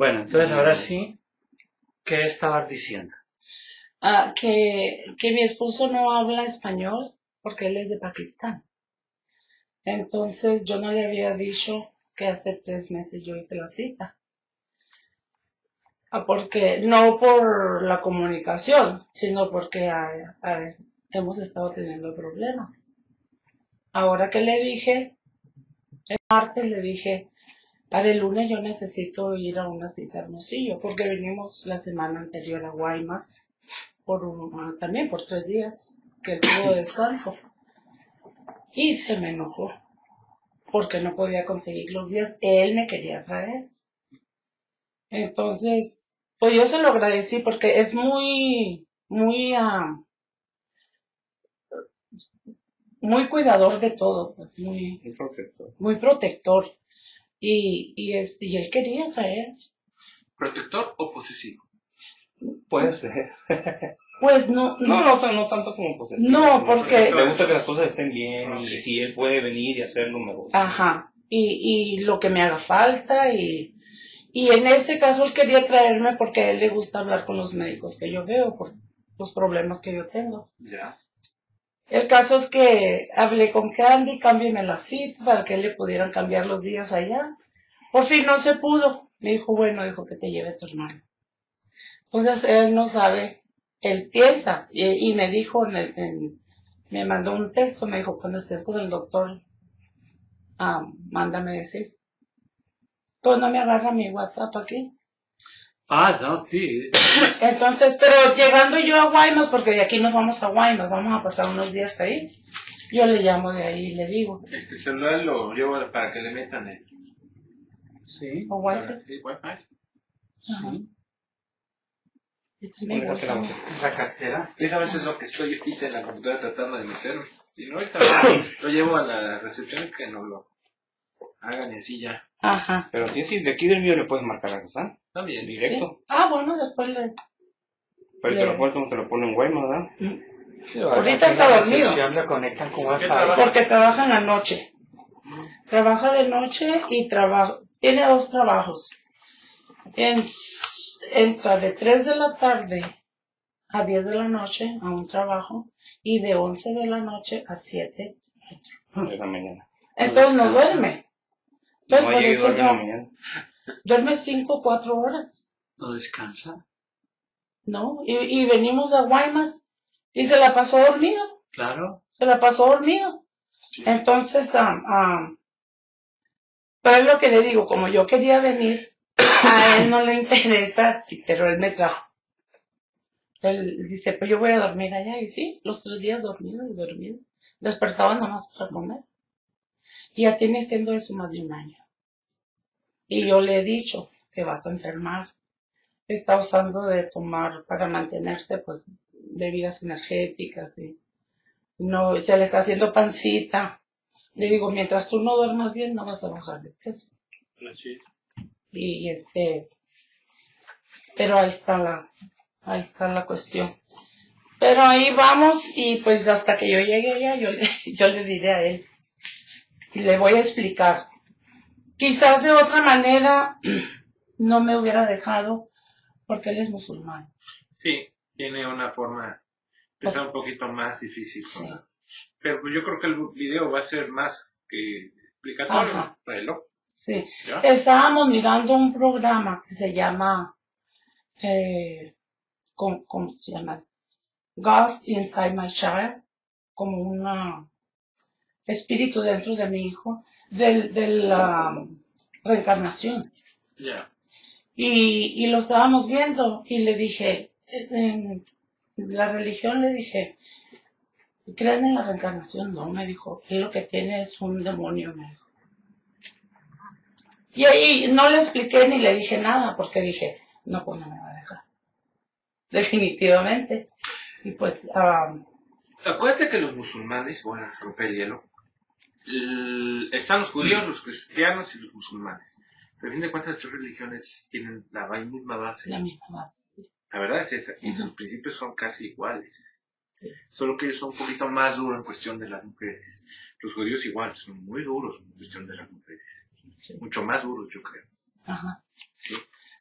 Bueno, entonces ahora sí, ¿qué estabas diciendo? Que mi esposo no habla español porque él es de Pakistán. Entonces yo no le había dicho que hace 3 meses yo hice la cita. Porque no por la comunicación, sino porque hemos estado teniendo problemas. Ahora que le dije, el martes le dije, para el lunes yo necesito ir a una cita a Hermosillo, porque venimos la semana anterior a Guaymas también por 3 días, que él tuvo descanso. Y se me enojó, porque no podía conseguir los días. Él me quería traer. Entonces, pues yo se lo agradecí porque es muy cuidador de todo, pues muy protector. muy protector. Y él quería traer. ¿Protector o posesivo? Puede ser. Pues no No tanto como posesivo. No, porque Le gusta que las cosas estén bien y si él puede venir y hacerlo, mejor. Ajá, y lo que me haga falta y en este caso él quería traerme porque a él le gusta hablar con los médicos que yo veo por los problemas que yo tengo. Ya. El caso es que hablé con Candy, cámbiame la cita para que le pudieran cambiar los días allá. Por fin no se pudo. Me dijo, bueno, dijo que te lleves tu hermano. Entonces él no sabe, él piensa y me dijo, me mandó un texto, me dijo, cuando estés con el doctor, mándame decir. Pues no me agarra mi WhatsApp aquí. No, sí. Entonces, pero llegando yo a Guaymas, porque de aquí nos vamos a Guaymas, vamos a pasar unos días ahí, yo le llamo de ahí y le digo. El celular lo llevo para que le metan el... Sí. ¿O Wi-Fi? Sí, Wi-Fi. Ajá. Sí. Y también La cartera. Esa vez es lo que estoy ahorita en la computadora tratando de meterlo. Si no, ahorita lo llevo a la recepción que nos lo hagan y así ya. Ajá. Pero si de aquí del mío le puedes marcar a Kazán. También. Directo. Sí. Bueno, después le... Pero te lo falta, te lo pone en Guaymas, ¿verdad? Sí, ahorita está dormido. La conectan con Wi-Fi. Porque trabaja en la noche. Trabaja de noche y tiene 2 trabajos. Entra de 3 de la tarde a 10 de la noche a un trabajo y de 11 de la noche a 7 De la mañana. Entonces no duerme. No Por llegue eso a dormir en la mañana. duerme 5 o 4 horas. ¿No descansa? ¿No? Y venimos a Guaymas y se la pasó dormido. Claro. Se la pasó dormido. Sí. Entonces, pero es lo que le digo, como yo quería venir, a él no le interesa, pero él me trajo. Él dice, pues yo voy a dormir allá. Y sí, los 3 días dormido y dormido. Despertaba nada más para comer. Y ya tiene siendo eso más de 1 año. Y yo le he dicho que vas a enfermar. Está usando de tomar para mantenerse, pues, bebidas energéticas y no, se le está haciendo pancita. Le digo, mientras tú no duermas bien, no vas a bajar de peso. Sí. Y pero ahí está la cuestión. Pero ahí vamos y pues hasta que yo llegue allá, yo le diré a él. Y le voy a explicar. Quizás de otra manera no me hubiera dejado porque él es musulmán. Sí, tiene una forma de ser un poquito más difícil. Sí. Pero yo creo que el video va a ser más que explicatorio. Sí. ¿Ya? Estábamos mirando un programa que se llama, ¿cómo se llama? Ghost Inside My Child, como un espíritu dentro de mi hijo, de la reencarnación. Yeah. Y lo estábamos viendo y le dije, en la religión le dije, ¿creen en la reencarnación? No, me dijo, él lo que tiene es un demonio, me dijo. Y ahí no le expliqué ni le dije nada, porque dije, no, pues no me va a dejar. Definitivamente. Y pues... acuérdate que los musulmanes, bueno, romper el hielo, están los judíos, los cristianos y los musulmanes. Pero a fin de cuentas, las 3 religiones tienen la misma base. La misma base, sí. La verdad es esa. Y sus principios son casi iguales. Sí. Solo que ellos son un poquito más duros en cuestión de las mujeres. Los judíos igual, son muy duros en cuestión de las mujeres. Sí. Mucho más duros, yo creo. Ajá. ¿Sí?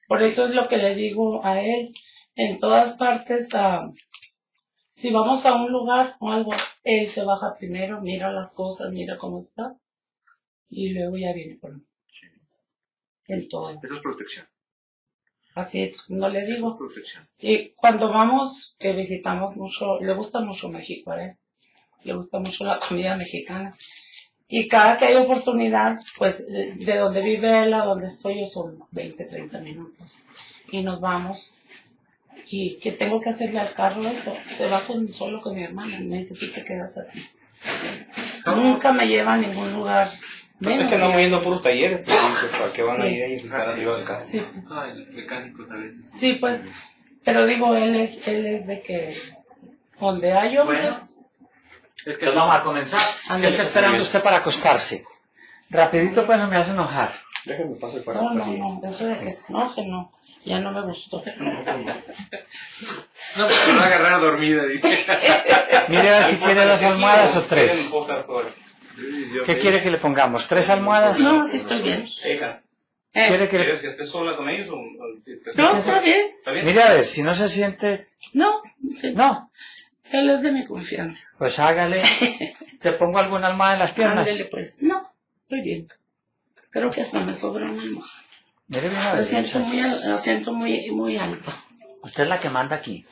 Por eso es lo que le digo a él. En todas partes, si vamos a un lugar o algo, él se baja primero, mira las cosas, mira cómo está, y luego ya viene por mí. En todo. Eso es protección. Así, pues, no le Eso es digo. protección. Y cuando vamos, que visitamos mucho, le gusta mucho México a él. Le gusta mucho la comida mexicana. Y cada que hay oportunidad, pues de donde vive él a donde estoy yo son 20, 30 minutos. Y nos vamos. ¿Y qué tengo que hacerle al carro eso? Se va solo con mi hermana. Me dice, tú te quedas aquí. Nunca me lleva a ningún lugar. Es que andamos yendo por talleres, pues, dices, ¿para qué van a Sí. ir ahí a estar arriba del carro? Sí, Los mecánicos a veces. sí, pues. Pero digo, él es de que donde hay hombres, Es que Entonces vamos a comenzar. ¿Qué Ándale. está esperando usted para acostarse? Rapidito pues no me hace enojar. Déjenme pasar para no, eso de que se enoje, no, ya no me gustó. No, porque me va a agarrar dormida, dice. Mire a ver si quiere 2 almohadas o 3. ¿Qué quiere que le pongamos? ¿3 almohadas? No, sí estoy bien. ¿Quiere que le... ¿Quieres que esté sola con ellos o...? No, está bien. ¿Está bien? Mire a ver, si no se siente... No, sí. No, Él es de mi confianza. pues hágale. ¿Te pongo alguna almohada en las piernas? Ándele, pues. No, estoy bien. Creo que hasta me sobra una almohada. Mire bien a Lo ver. siento muy alto. Usted es la que manda aquí.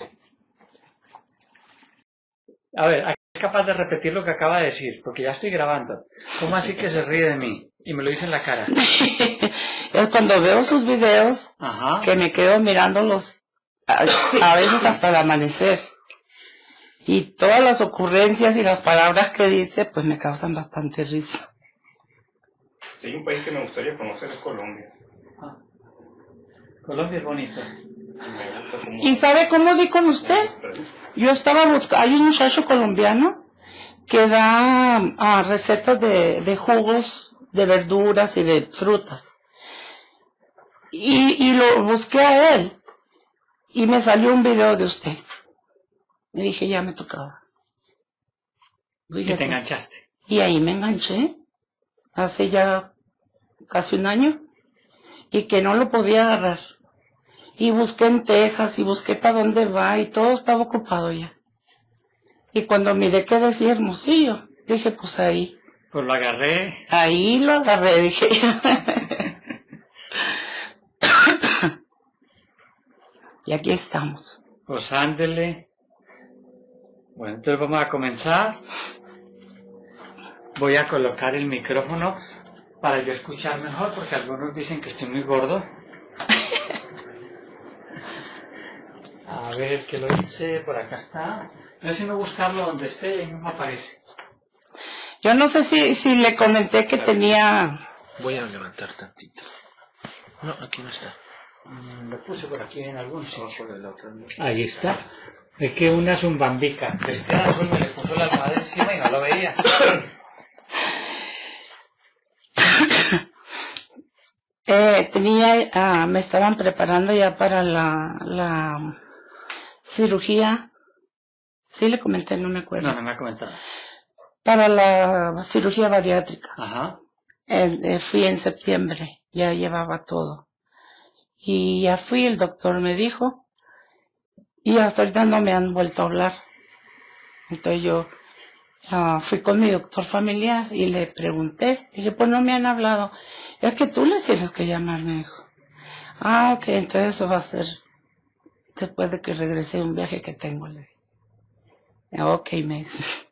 A ver, ¿es capaz de repetir lo que acaba de decir? Porque ya estoy grabando. ¿Cómo así que se ríe de mí? Y me lo dice en la cara. Es cuando veo sus videos Ajá. que me quedo mirándolos a veces hasta el amanecer. Y todas las ocurrencias y las palabras que dice, pues me causan bastante risa. Si hay un país que me gustaría conocer es Colombia. Colombia es bonito. Me gusta como... ¿Y sabe cómo di con usted? Yo estaba buscando, hay un muchacho colombiano que da recetas de jugos, de verduras y de frutas. Y lo busqué a él y me salió un video de usted. Y dije, ya me tocaba. Y te Fíjese. enganchaste. Y ahí me enganché, hace ya casi un año, y que no lo podía agarrar. Y busqué en Texas, y busqué para dónde va, y todo estaba ocupado ya. Y cuando miré que decía Hermosillo, dije, pues ahí Pues lo agarré. lo agarré, dije. Y aquí estamos. Pues ándele. Bueno, entonces vamos a comenzar. Voy a colocar el micrófono para yo escuchar mejor, porque algunos dicen que estoy muy gordo. A ver, ¿qué lo hice? Por acá está. No sé si no buscarlo donde esté y ahí mismo aparece. Yo no sé si le comenté que tenía... Voy a levantar tantito. No, aquí no está. Lo puse por aquí en algún sitio. Por el otro. Ahí está. Es que una es un bambica. Este azul me le puso la almohada encima y no lo veía. me estaban preparando ya para la cirugía. Sí le comenté, no me acuerdo. No, no me ha comentado. Para la cirugía bariátrica. Ajá. Fui en septiembre, ya llevaba todo. Y ya fui, el doctor me dijo, y hasta ahorita no me han vuelto a hablar. Entonces yo fui con mi doctor familiar y le pregunté, dije, pues no me han hablado. Es que tú les tienes que llamar, me dijo. Ok, entonces eso va a ser después de que regrese de un viaje que tengo, le dije. Ok, me dice.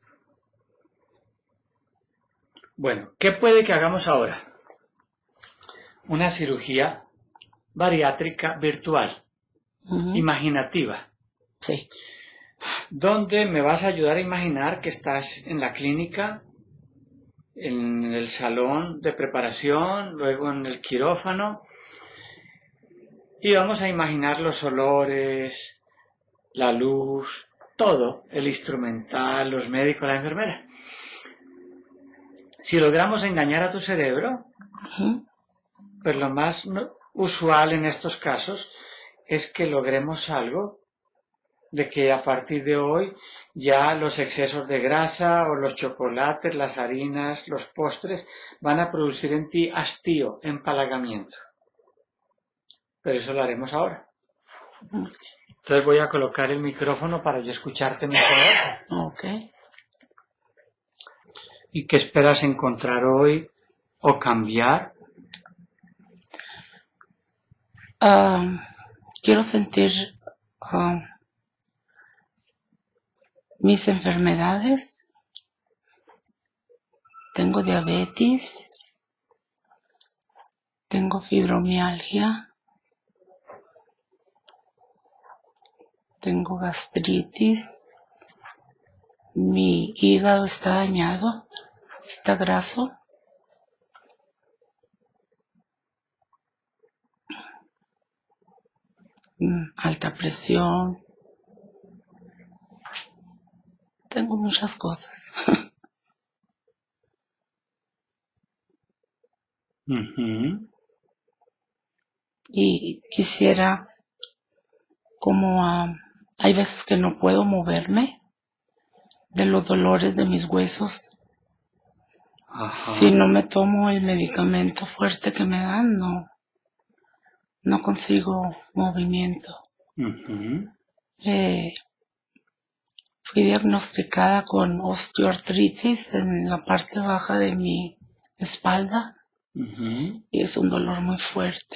Bueno, ¿qué puede que hagamos ahora? Una cirugía bariátrica virtual, Ujú. imaginativa, Sí. donde me vas a ayudar a imaginar que estás en la clínica, en el salón de preparación, luego en el quirófano, y vamos a imaginar los olores, la luz, todo, el instrumental, los médicos, la enfermera. Si logramos engañar a tu cerebro, Ujú. pues lo más usual en estos casos es que logremos algo de que a partir de hoy ya los excesos de grasa o los chocolates, las harinas, los postres van a producir en ti hastío, empalagamiento. pero eso lo haremos ahora. Entonces voy a colocar el micrófono para yo escucharte mejor. Ok. ¿Y qué esperas encontrar hoy o cambiar? Quiero sentir mis enfermedades. Tengo diabetes, tengo fibromialgia, tengo gastritis, mi hígado está dañado, está graso. Alta presión. Tengo muchas cosas. Ujú. Y quisiera, como hay veces que no puedo moverme de los dolores de mis huesos. Ajá. Si no me tomo el medicamento fuerte que me dan, no consigo movimiento. Ujú. Fui diagnosticada con osteoartritis en la parte baja de mi espalda Ujú. y es un dolor muy fuerte.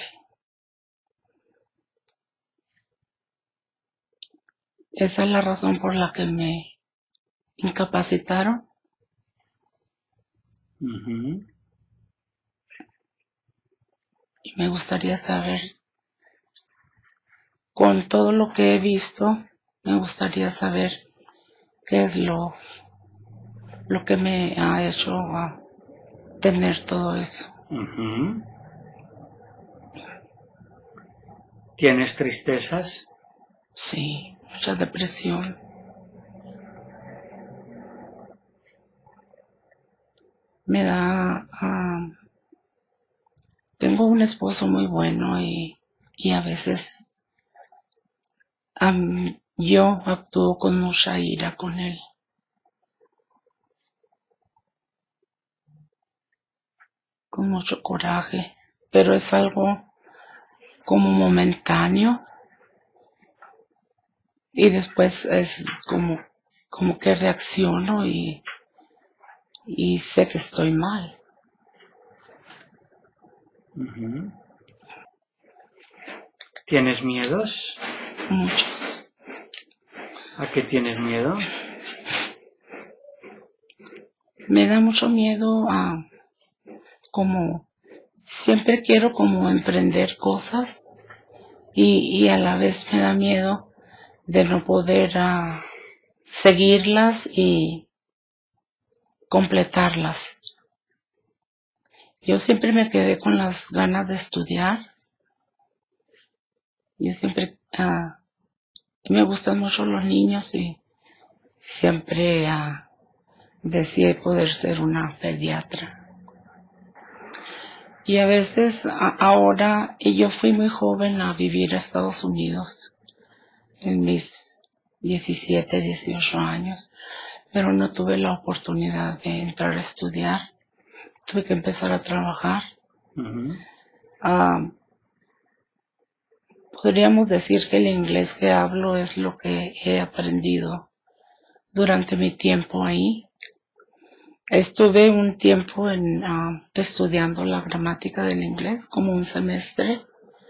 Esa es la razón por la que me incapacitaron. Ujú. Y me gustaría saber, con todo lo que he visto, me gustaría saber qué es lo que me ha hecho tener todo eso. Ujú. ¿Tienes tristezas? Sí, mucha depresión. Me da... tengo un esposo muy bueno y a veces yo actúo con mucha ira con él. Con mucho coraje, pero es algo como momentáneo y después es como que reacciono y sé que estoy mal. Ujú. ¿Tienes miedos? Muchos. ¿A qué tienes miedo? Me da mucho miedo como siempre quiero como emprender cosas y a la vez me da miedo de no poder seguirlas y completarlas. Yo siempre me quedé con las ganas de estudiar. Yo siempre me gustan mucho los niños y siempre deseé poder ser una pediatra. Y a veces ahora, y yo fui muy joven a vivir a Estados Unidos en mis 17, 18 años, pero no tuve la oportunidad de entrar a estudiar. Tuve que empezar a trabajar. Ujú. Podríamos decir que el inglés que hablo es lo que he aprendido durante mi tiempo ahí. Estuve un tiempo estudiando la gramática del inglés, como un semestre,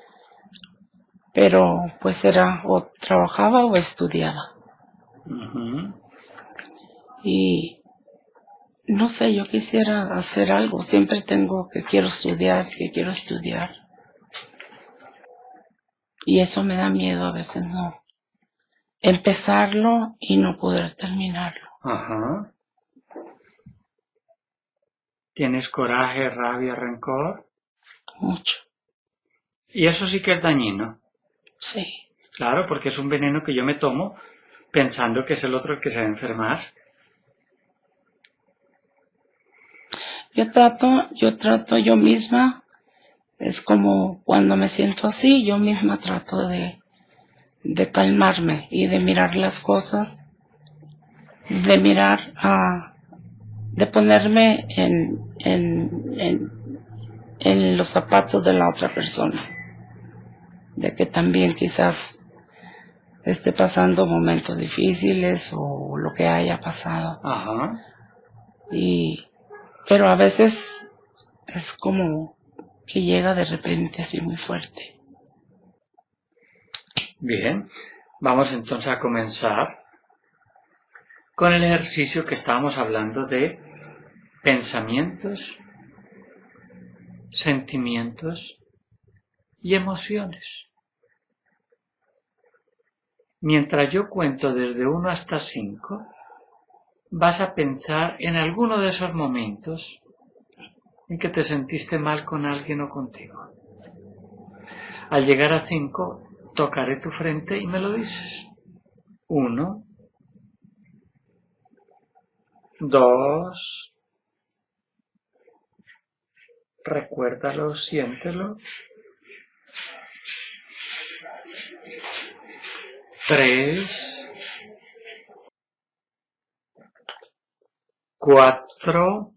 pero pues era o trabajaba o estudiaba. Ujú. Y no sé, yo quisiera hacer algo, siempre tengo que quiero estudiar. Y eso me da miedo a veces, no empezarlo y no poder terminarlo. Ajá. ¿Tienes coraje, rabia, rencor? Mucho, Y eso sí que es dañino. sí. Claro, porque es un veneno que yo me tomo pensando que es el otro el que se va a enfermar. Yo trato yo misma, es como cuando me siento así, yo misma trato de calmarme y de mirar las cosas, de mirar, de ponerme en los zapatos de la otra persona. de que también quizás esté pasando momentos difíciles o lo que haya pasado. Ajá. Pero a veces es como que llega de repente así muy fuerte. Bien, vamos entonces a comenzar con el ejercicio que estábamos hablando de pensamientos, sentimientos y emociones. Mientras yo cuento desde 1 hasta 5, vas a pensar en alguno de esos momentos en que te sentiste mal con alguien o contigo. Al llegar a 5, tocaré tu frente y me lo dices. 1, 2, recuérdalo, siéntelo. 3, 4,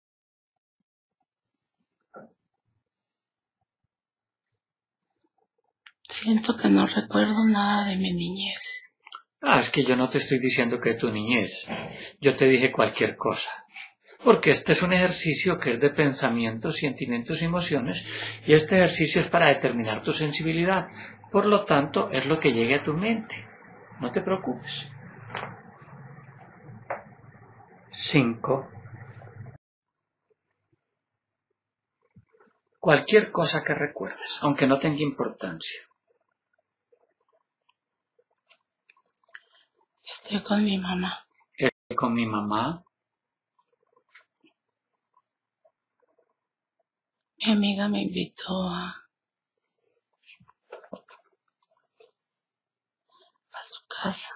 Siento que no recuerdo nada de mi niñez. es que yo no te estoy diciendo que tu niñez. Yo te dije cualquier cosa. Porque este es un ejercicio que es de pensamientos, sentimientos y emociones, y este ejercicio es para determinar tu sensibilidad. Por lo tanto, es lo que llegue a tu mente. No te preocupes. 5. Cualquier cosa que recuerdes, aunque no tenga importancia. Estoy con mi mamá. Estoy con mi mamá. Mi amiga me invitó a su casa.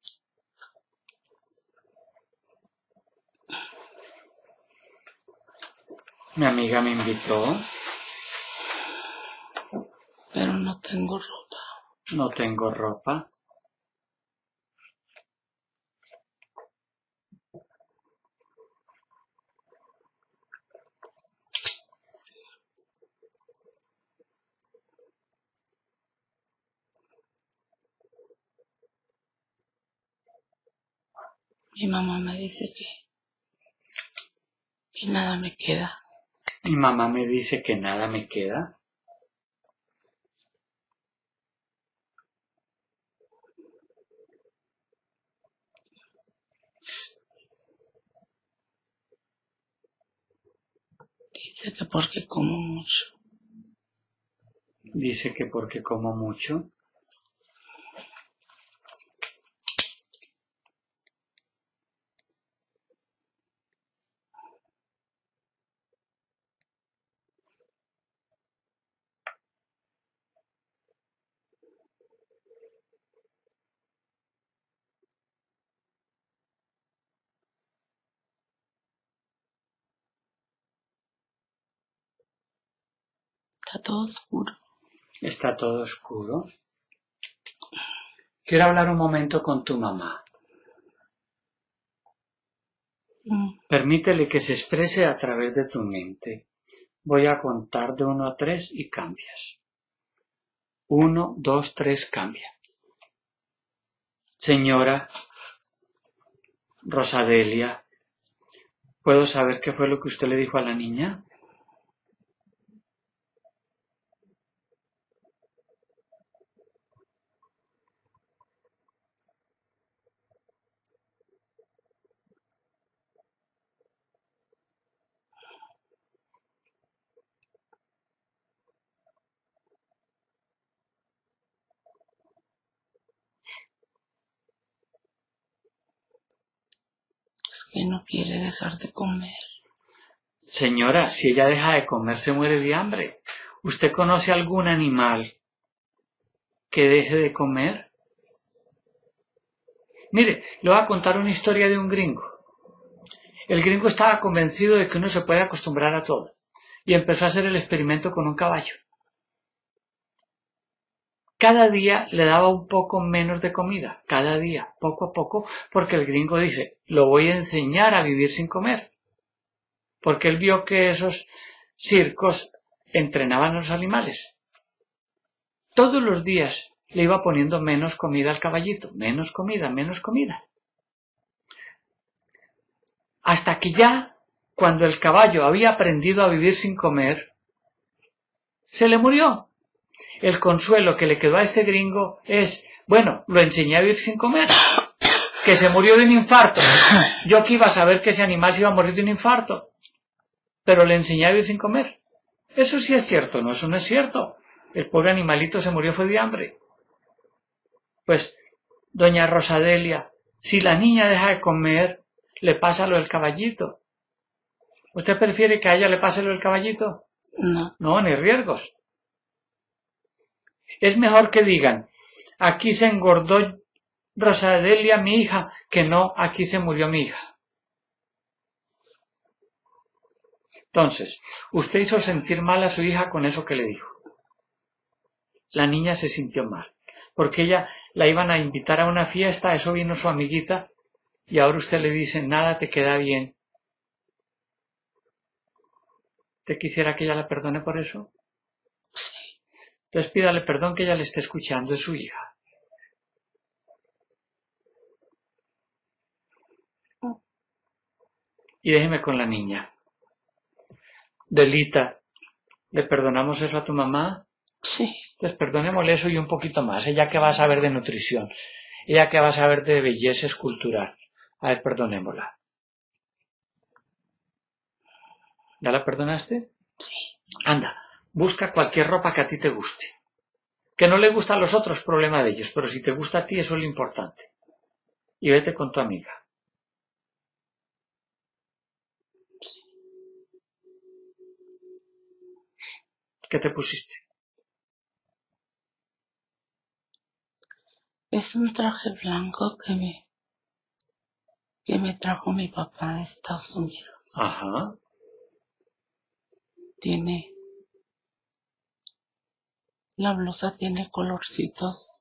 Mi amiga me invitó. Pero no tengo ropa. No tengo ropa. Mi mamá me dice que nada me queda. Mi mamá me dice que nada me queda. Dice que porque como mucho. Dice que porque como mucho. Está todo oscuro. Está todo oscuro. Quiero hablar un momento con tu mamá. Permítele que se exprese a través de tu mente. Voy a contar de 1 a 3 y cambias. 1, 2, 3, cambia. Señora Rosadelia, ¿puedo saber qué fue lo que usted le dijo a la niña? Es que no quiere dejar de comer. Señora, si ella deja de comer se muere de hambre. ¿Usted conoce algún animal que deje de comer? Mire, le voy a contar una historia de un gringo. El gringo estaba convencido de que uno se puede acostumbrar a todo y empezó a hacer el experimento con un caballo. Cada día le daba un poco menos de comida, cada día, poco a poco, porque el gringo dice, lo voy a enseñar a vivir sin comer. Porque él vio que esos circos entrenaban a los animales. todos los días le iba poniendo menos comida al caballito, menos comida, menos comida. Hasta que ya, cuando el caballo había aprendido a vivir sin comer, se le murió. El consuelo que le quedó a este gringo es, bueno, lo enseñé a vivir sin comer, que se murió de un infarto. Yo que iba a saber que ese animal se iba a morir de un infarto, pero le enseñé a vivir sin comer. Eso sí es cierto, no, eso no es cierto. El pobre animalito se murió fue de hambre. Pues, doña Rosadelia, si la niña deja de comer, le pasa lo del caballito. ¿Usted prefiere que a ella le pase lo del caballito? No. No, ni riesgos. Es mejor que digan, aquí se engordó Rosadelia, mi hija, que no, aquí se murió mi hija. Entonces, usted hizo sentir mal a su hija con eso que le dijo. La niña se sintió mal, porque ella la iban a invitar a una fiesta, eso vino su amiguita, y ahora usted le dice, nada te queda bien. ¿Te quisiera que ella la perdone por eso? Sí. Entonces pídale perdón, que ella le esté escuchando, es su hija. Y déjeme con la niña. Delita, ¿le perdonamos eso a tu mamá? Sí. Pues perdonémosle eso y un poquito más. Ella que va a saber de nutrición. Ella que va a saber de belleza escultural. A ver, perdonémosla. ¿Ya la perdonaste? Sí. Anda, busca cualquier ropa que a ti te guste. Que no le gusta a los otros, problema de ellos, pero si te gusta a ti, eso es lo importante. Y vete con tu amiga. ¿Qué te pusiste? Es un traje blanco que me trajo mi papá de Estados Unidos. Ajá. La blusa tiene colorcitos.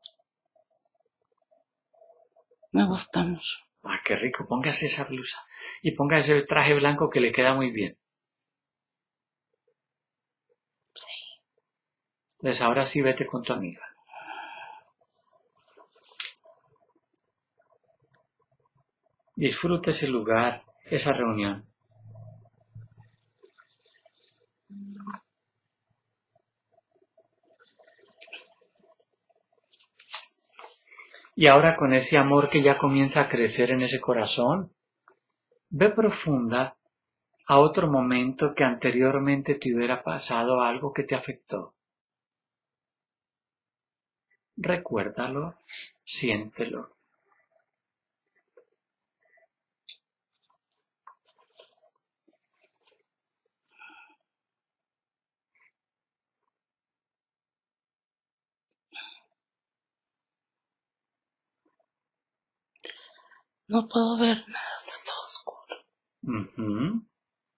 Me gusta mucho. Ah, qué rico. Póngase esa blusa. Y ponga ese traje blanco que le queda muy bien. Sí. Entonces ahora sí vete con tu amiga. Disfrute ese lugar, esa reunión. Y ahora con ese amor que ya comienza a crecer en ese corazón, ve profunda a otro momento que anteriormente te hubiera pasado algo que te afectó. Recuérdalo, siéntelo. No puedo ver nada, está todo oscuro. Ujú.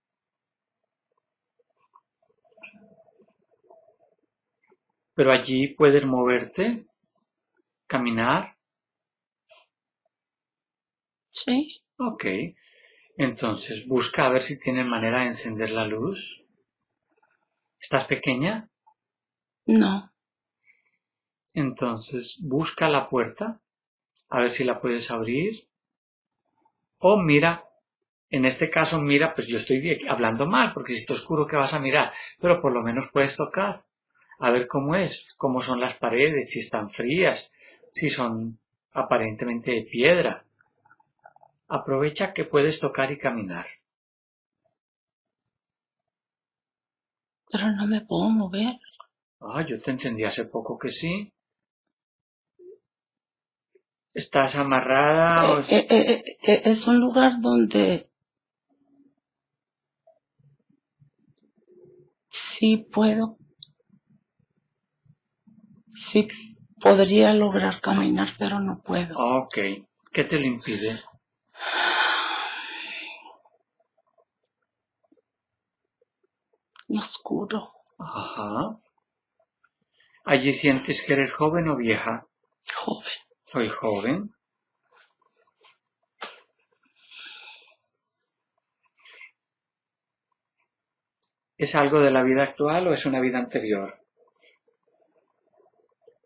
Pero allí puedes moverte, caminar. Sí. Ok. Entonces busca a ver si tienes manera de encender la luz. ¿Estás pequeña? No. Entonces busca la puerta, a ver si la puedes abrir. O mira, en este caso mira, pues yo estoy hablando mal, porque si está oscuro, ¿qué vas a mirar? Pero por lo menos puedes tocar, a ver cómo es, cómo son las paredes, si están frías, si son aparentemente de piedra. Aprovecha que puedes tocar y caminar. Pero no me puedo mover. Ah, yo te entendí hace poco que sí. ¿Estás amarrada o...? Es un lugar donde sí puedo. Sí podría lograr caminar, pero no puedo. Ok. ¿Qué te lo impide? Y oscuro. Ajá. ¿Allí sientes que eres joven o vieja? Joven. Soy joven. ¿Es algo de la vida actual o es una vida anterior?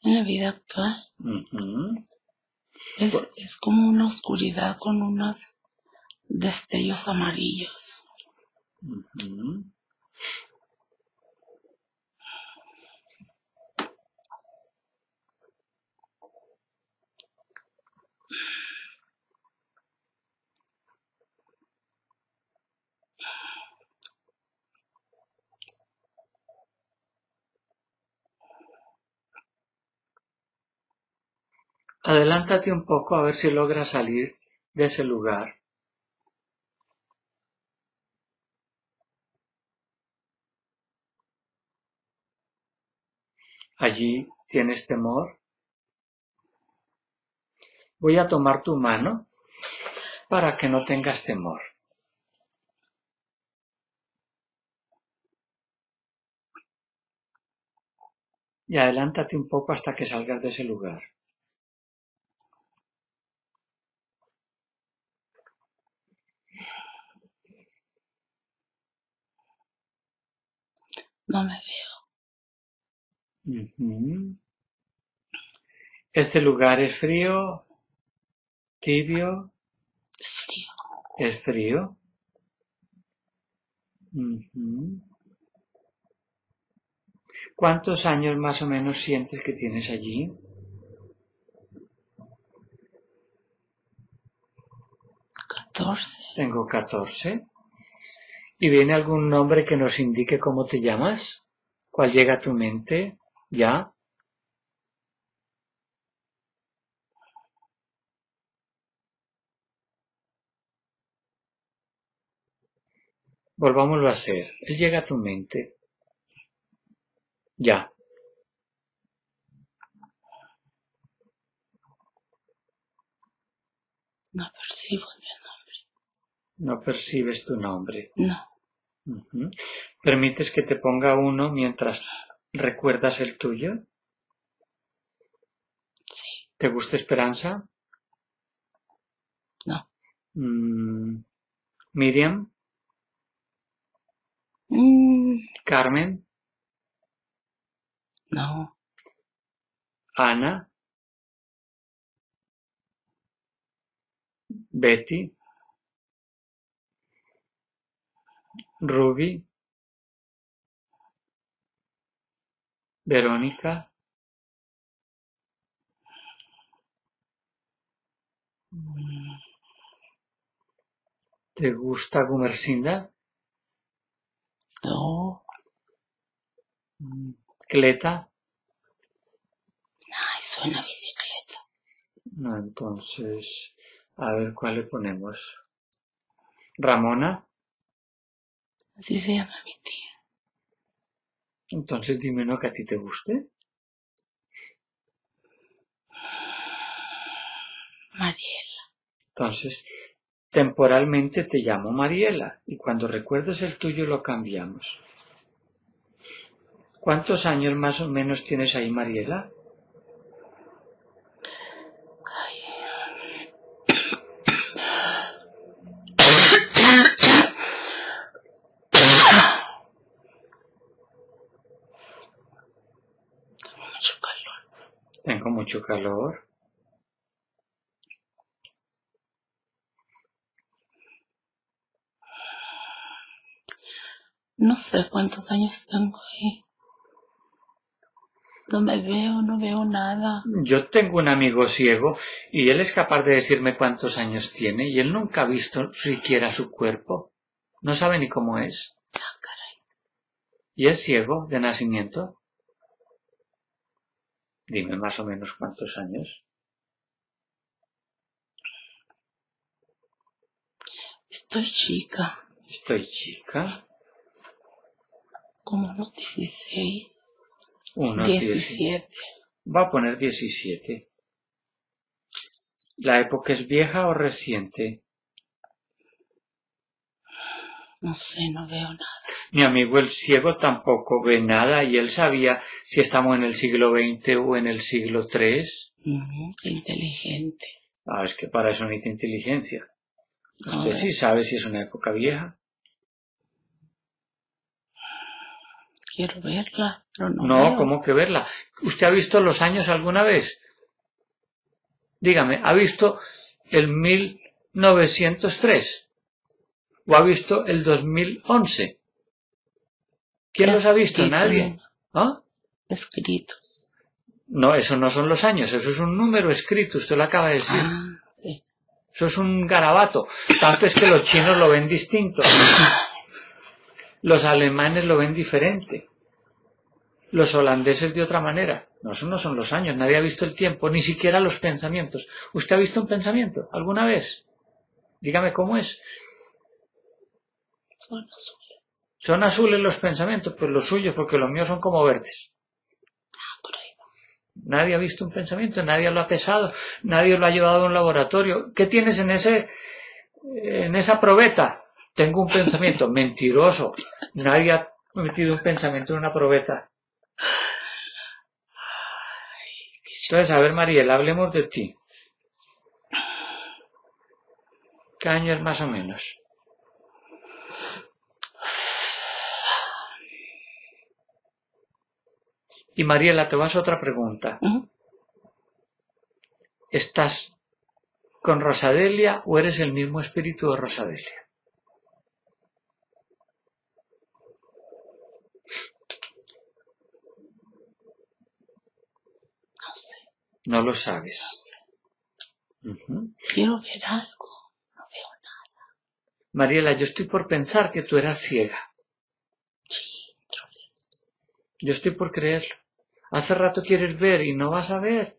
en la vida actual. Ujú. Es como una oscuridad con unos destellos amarillos. Ujú. Adelántate un poco a ver si logras salir de ese lugar. Allí tienes temor. Voy a tomar tu mano para que no tengas temor. Y adelántate un poco hasta que salgas de ese lugar. No me veo. Ujú. Este lugar es frío, tibio, Frío. es frío. Ujú. ¿Cuántos años más o menos sientes que tienes allí? 14. Tengo 14. ¿Y viene algún nombre que nos indique cómo te llamas? ¿Cuál llega a tu mente? ¿Ya? Volvámoslo a hacer. Él llega a tu mente. Ya. No percibo mi No percibes tu nombre. No. Ujú. ¿Permites que te ponga uno mientras recuerdas el tuyo? Sí. ¿Te gusta Esperanza? No. Miriam, Carmen, No. Ana, Betty, Ruby, Verónica, ¿te gusta Gumersinda? No. Cleta. Ay, suena bicicleta. No, entonces, a ver cuál le ponemos. Ramona. Así se llama mi tía. Entonces dime uno que a ti te guste. Mariela. Entonces, temporalmente te llamo Mariela y cuando recuerdes el tuyo lo cambiamos. ¿Cuántos años más o menos tienes ahí, Mariela? Mucho calor. Tengo mucho calor. No sé cuántos años tengo ahí. No me veo, no veo nada. Yo tengo un amigo ciego y él es capaz de decirme cuántos años tiene y él nunca ha visto siquiera su cuerpo. No sabe ni cómo es. Ah, caray. ¿Y es ciego de nacimiento? Dime más o menos cuántos años. Estoy chica. Estoy chica. Como unos 16. Unos 17. Va a poner 17. ¿La época es vieja o reciente? No sé, no veo nada. Mi amigo el ciego tampoco ve nada y él sabía si estamos en el siglo XX o en el siglo III. Qué inteligente. Ah, es que para eso necesita inteligencia. No, Usted sí sabe si es una época vieja. quiero verla, pero no No, veo. ¿cómo que verla? ¿Usted ha visto los años alguna vez? Dígame, ¿ha visto el 1903? ¿O ha visto el 2011? ¿Quién los ha visto? Escrito, Nadie. ¿Ah? Escritos. No, eso no son los años, eso es un número escrito, usted lo acaba de decir. Ah, sí. Eso es un garabato. Tanto es que los chinos lo ven distinto. Los alemanes lo ven diferente. Los holandeses de otra manera. No, eso no son los años, nadie ha visto el tiempo, ni siquiera los pensamientos. ¿Usted ha visto un pensamiento alguna vez? Dígame cómo es. Son azules. Son azules los pensamientos, pues los suyos, porque los míos son como verdes. Por ahí va. Nadie ha visto un pensamiento, nadie lo ha pesado, nadie lo ha llevado a un laboratorio. ¿Qué tienes en esa probeta? Tengo un pensamiento. Mentiroso. Nadie ha metido un pensamiento en una probeta. Entonces, a ver, Mariela, hablemos de ti. ¿Qué año es más o menos? Y Mariela, te vas a otra pregunta. ¿Estás con Rosadelia o eres el mismo espíritu de Rosadelia? No sé. No lo sabes. Ujú. Quiero ver algo. No veo nada. Mariela, yo estoy por pensar que tú eras ciega. Sí, Yo estoy por creerlo. Hace rato quieres ver y no vas a ver.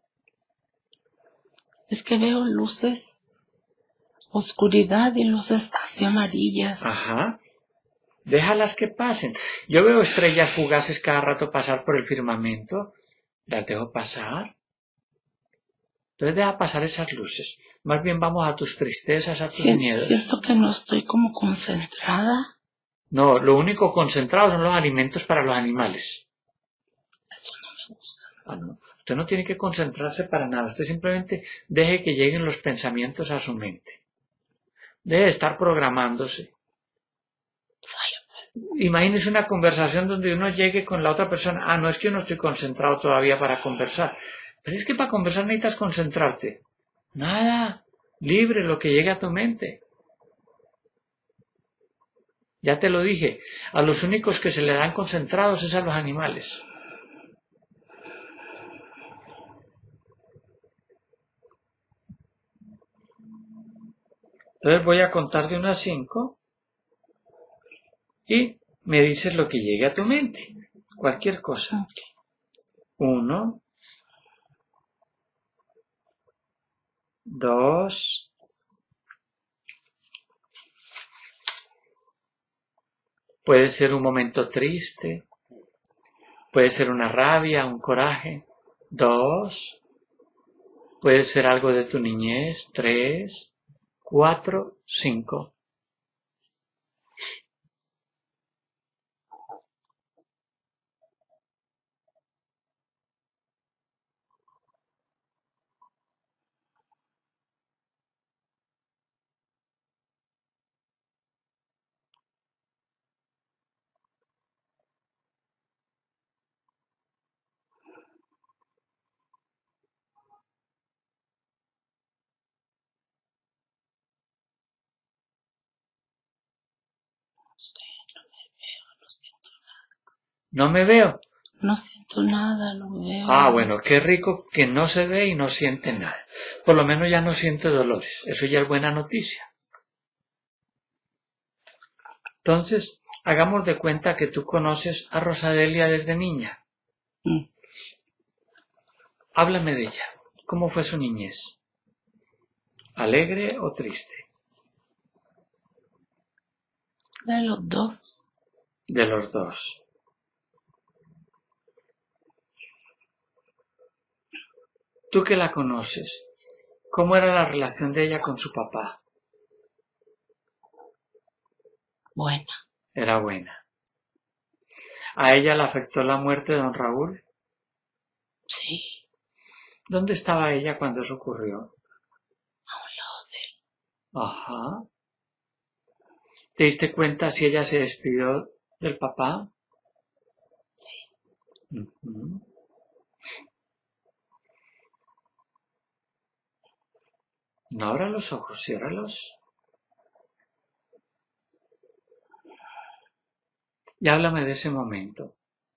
es que veo luces, oscuridad y luces así amarillas. Ajá. Déjalas que pasen. Yo veo estrellas fugaces cada rato pasar por el firmamento. Las dejo pasar. Entonces deja pasar esas luces. Más bien vamos a tus tristezas, a tus miedos. Siento que no estoy como concentrada. No, lo único concentrado son los alimentos para los animales. Eso no me gusta. Ah, no. Usted no tiene que concentrarse para nada. Usted simplemente deje que lleguen los pensamientos a su mente. Deje de estar programándose. Imagínese una conversación donde uno llegue con la otra persona. Ah, no, es que yo no estoy concentrado todavía para conversar. Pero es que para conversar necesitas concentrarte. Nada. Libre lo que llegue a tu mente. Ya te lo dije. A los únicos que se le dan concentrados es a los animales. Entonces voy a contar de 1 a 5 y me dices lo que llegue a tu mente. Cualquier cosa. 1, 2, puede ser un momento triste, puede ser una rabia, un coraje. 2, puede ser algo de tu niñez. 3, 4, 5. ¿No me veo? No siento nada, no veo. Ah, bueno, qué rico que no se ve y no siente nada. Por lo menos ya no siente dolores. Eso ya es buena noticia. Entonces, hagamos de cuenta que tú conoces a Rosadelia desde niña. Háblame de ella. ¿Cómo fue su niñez? ¿Alegre o triste? De los dos. De los dos. Tú que la conoces, ¿cómo era la relación de ella con su papá? Buena. Era buena. ¿A ella le afectó la muerte de don Raúl? Sí. ¿Dónde estaba ella cuando eso ocurrió? A un lado de él. Ajá. ¿Te diste cuenta si ella se despidió del papá? Ujú. No abra los ojos, ciérralos. Y háblame de ese momento.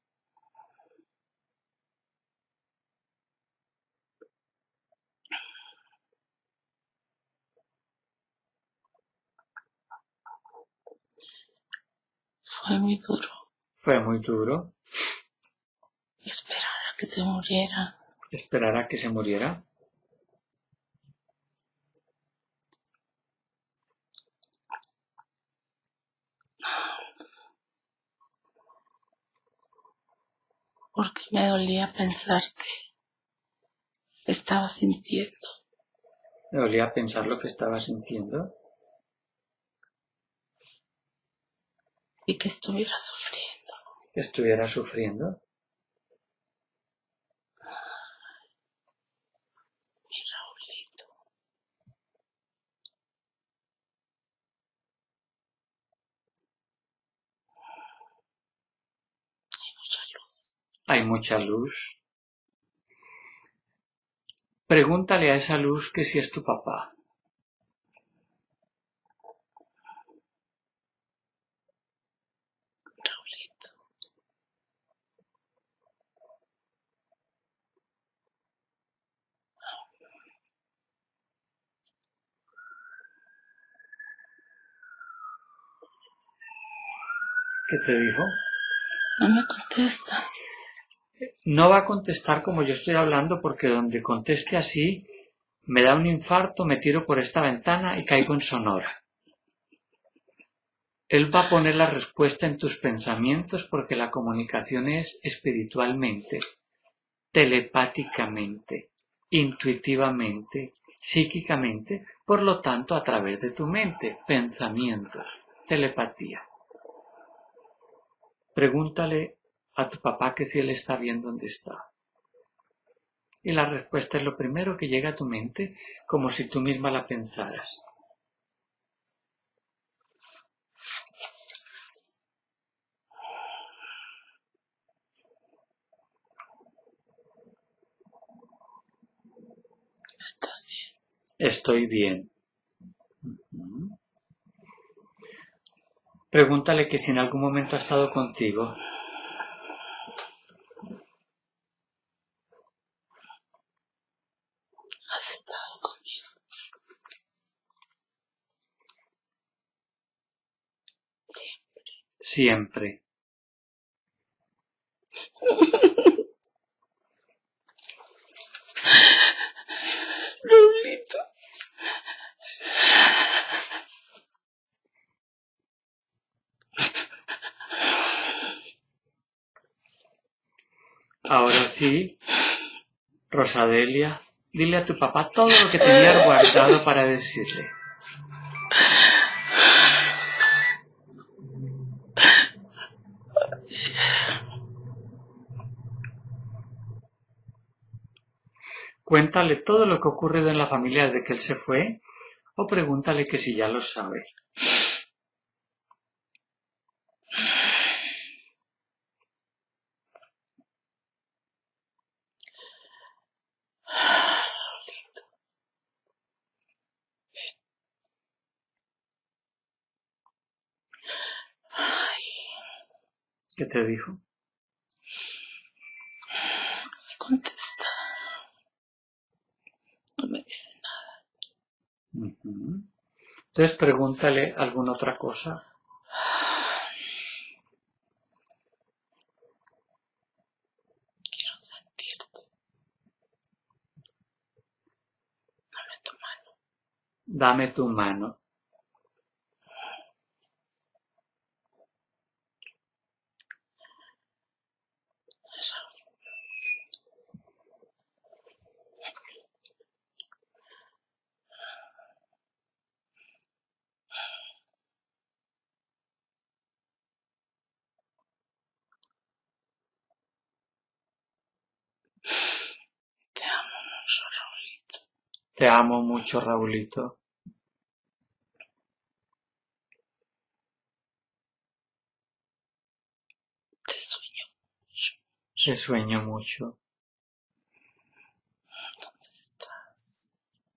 Fue muy duro Fue muy duro esperar a que se muriera. esperar a que se muriera. Porque me dolía pensar que estaba sintiendo Me dolía pensar lo que estaba sintiendo y que estuviera sufriendo. que estuviera sufriendo. Mi Raulito, mucha luz. Hay mucha luz. Pregúntale a esa luz que si es tu papá. Raulito, ¿Qué te dijo? no me contesta. No va a contestar como yo estoy hablando porque donde conteste así me da un infarto, me tiro por esta ventana y caigo en Sonora. Él va a poner la respuesta en tus pensamientos porque la comunicación es espiritualmente, telepáticamente, intuitivamente, psíquicamente, por lo tanto a través de tu mente, pensamientos, telepatía. Pregúntale a tu papá que si él está bien donde está. Y la respuesta es lo primero que llega a tu mente, como si tú misma la pensaras. ¿Estás bien? Estoy bien. Ujú. Pregúntale que si en algún momento ha estado contigo. ¿Has estado conmigo? Siempre. Raulito. Ahora sí, Rosadelia, dile a tu papá todo lo que tenías guardado para decirle. Cuéntale todo lo que ha ocurrido en la familia desde que él se fue, o pregúntale que si ya lo sabe. ¿Qué te dijo? Me contesta. No me dice nada. Ujú. Entonces pregúntale alguna otra cosa. Quiero sentirte. Dame tu mano. Dame tu mano. Te amo mucho, Raulito. Te amo mucho, Raulito. Te sueño mucho. Te sueño mucho. ¿Dónde estás?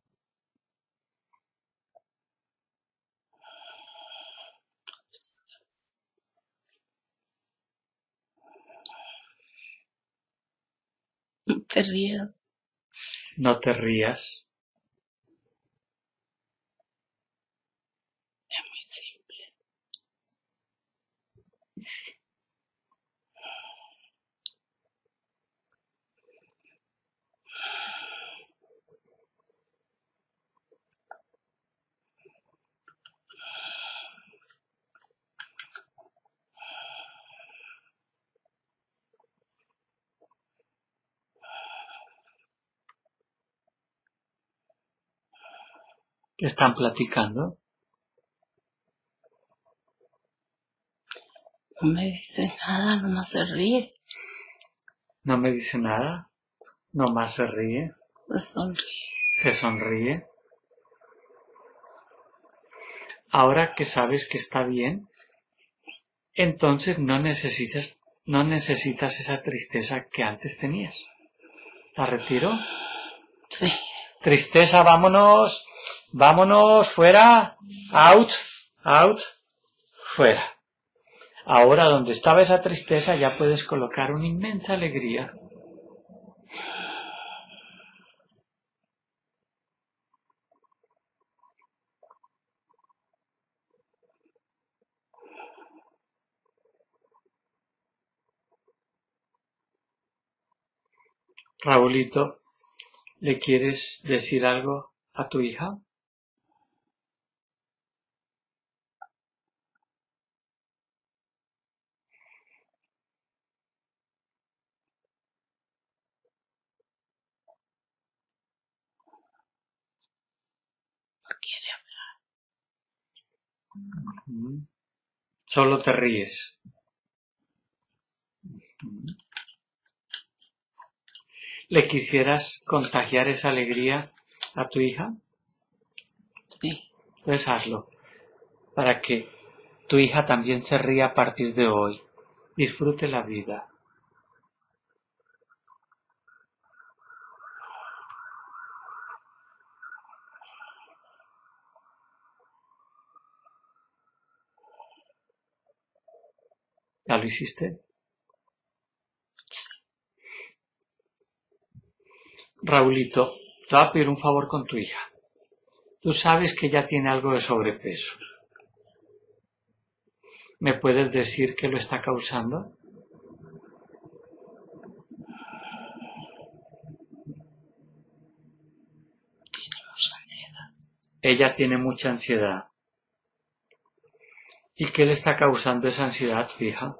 ¿Dónde estás? No te rías. No te rías. Es muy simple. ¿Están platicando? No me dice nada, nomás se ríe. No me dice nada. Nomás se ríe. Se sonríe. Se sonríe. Ahora que sabes que está bien, entonces no necesitas esa tristeza que antes tenías. ¿La retiro? Sí. Tristeza, vámonos. Vámonos, fuera. Out, out, fuera. Ahora donde estaba esa tristeza ya puedes colocar una inmensa alegría. Raulito, ¿le quieres decir algo a tu hija? No quiere hablar. Solo te ríes. ¿Le quisieras contagiar esa alegría a tu hija? Sí. Pues hazlo, para que tu hija también se ría a partir de hoy. Disfrute la vida. ¿Ya lo hiciste? Raulito, te voy a pedir un favor con tu hija. Tú sabes que ella tiene algo de sobrepeso. ¿Me puedes decir qué lo está causando? Tiene mucha ansiedad. Ella tiene mucha ansiedad. ¿Y qué le está causando esa ansiedad, hija?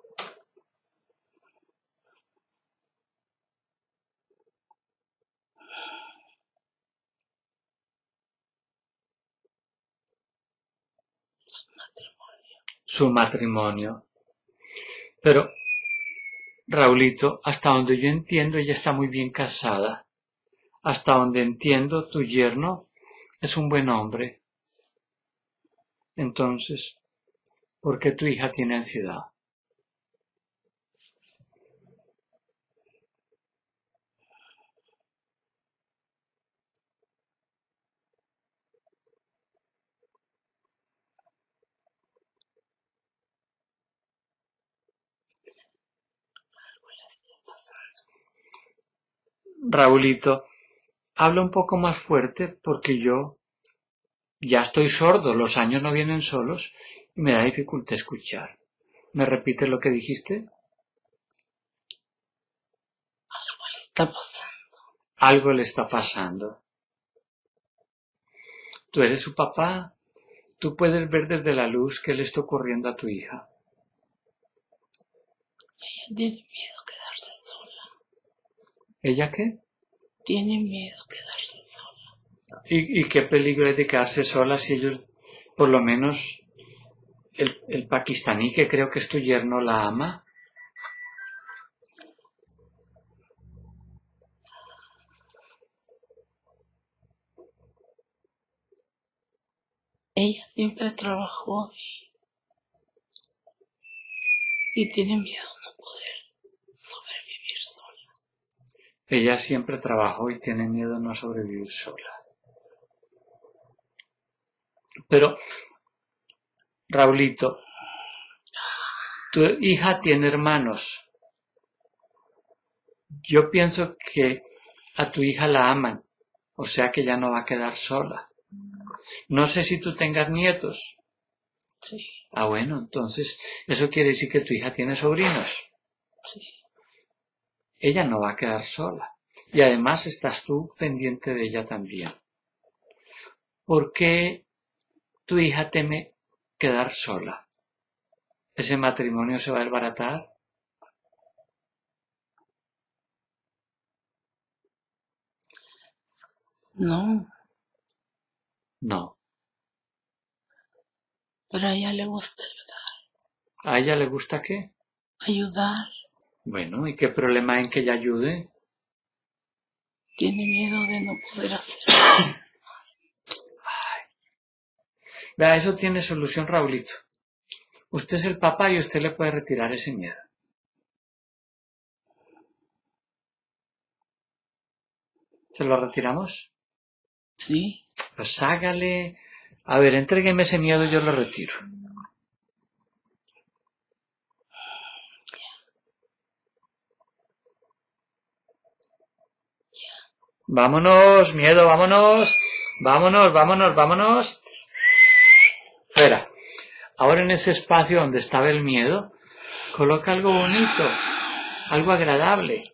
Su matrimonio. Su matrimonio. Pero, Raulito, hasta donde yo entiendo, ella está muy bien casada. Hasta donde entiendo, tu yerno es un buen hombre. Entonces, ¿por qué tu hija tiene ansiedad? Algo le está pasando. Raulito, habla un poco más fuerte porque yo ya estoy sordo, los años no vienen solos y me da dificultad escuchar. ¿Me repites lo que dijiste? Algo le está pasando. Algo le está pasando. Tú eres su papá. Tú puedes ver desde la luz qué le está ocurriendo a tu hija. Ella tiene miedo a quedarse sola. ¿Ella qué? Tiene miedo a quedarse sola. ¿Y qué peligro hay de quedarse sola si ellos, por lo menos, el pakistaní, que creo que es tu yerno, la ama? Ella siempre trabajó y tiene miedo a no poder sobrevivir. Ella siempre trabajó y tiene miedo a no sobrevivir sola. Pero, Raulito, tu hija tiene hermanos. Yo pienso que a tu hija la aman, o sea que ya no va a quedar sola. No sé si tú tengas nietos. Sí, Ah, bueno, entonces eso quiere decir que tu hija tiene sobrinos. sí. Ella no va a quedar sola. Y además estás tú pendiente de ella también. ¿Por qué tu hija teme quedar sola? ¿Ese matrimonio se va a desbaratar? No, No. pero a ella le gusta ¿A ella le gusta qué? ayudar. Bueno, ¿y qué problema hay en que ella ayude? Tiene miedo de no poder hacerlo. Vea, eso tiene solución, Raulito. Usted es el papá y usted le puede retirar ese miedo. ¿Se lo retiramos? Sí, Pues hágale. A ver, entrégueme ese miedo y yo lo retiro. Vámonos, miedo, vámonos. Vámonos, vámonos, vámonos. Espera. Ahora en ese espacio donde estaba el miedo, coloca algo bonito, algo agradable.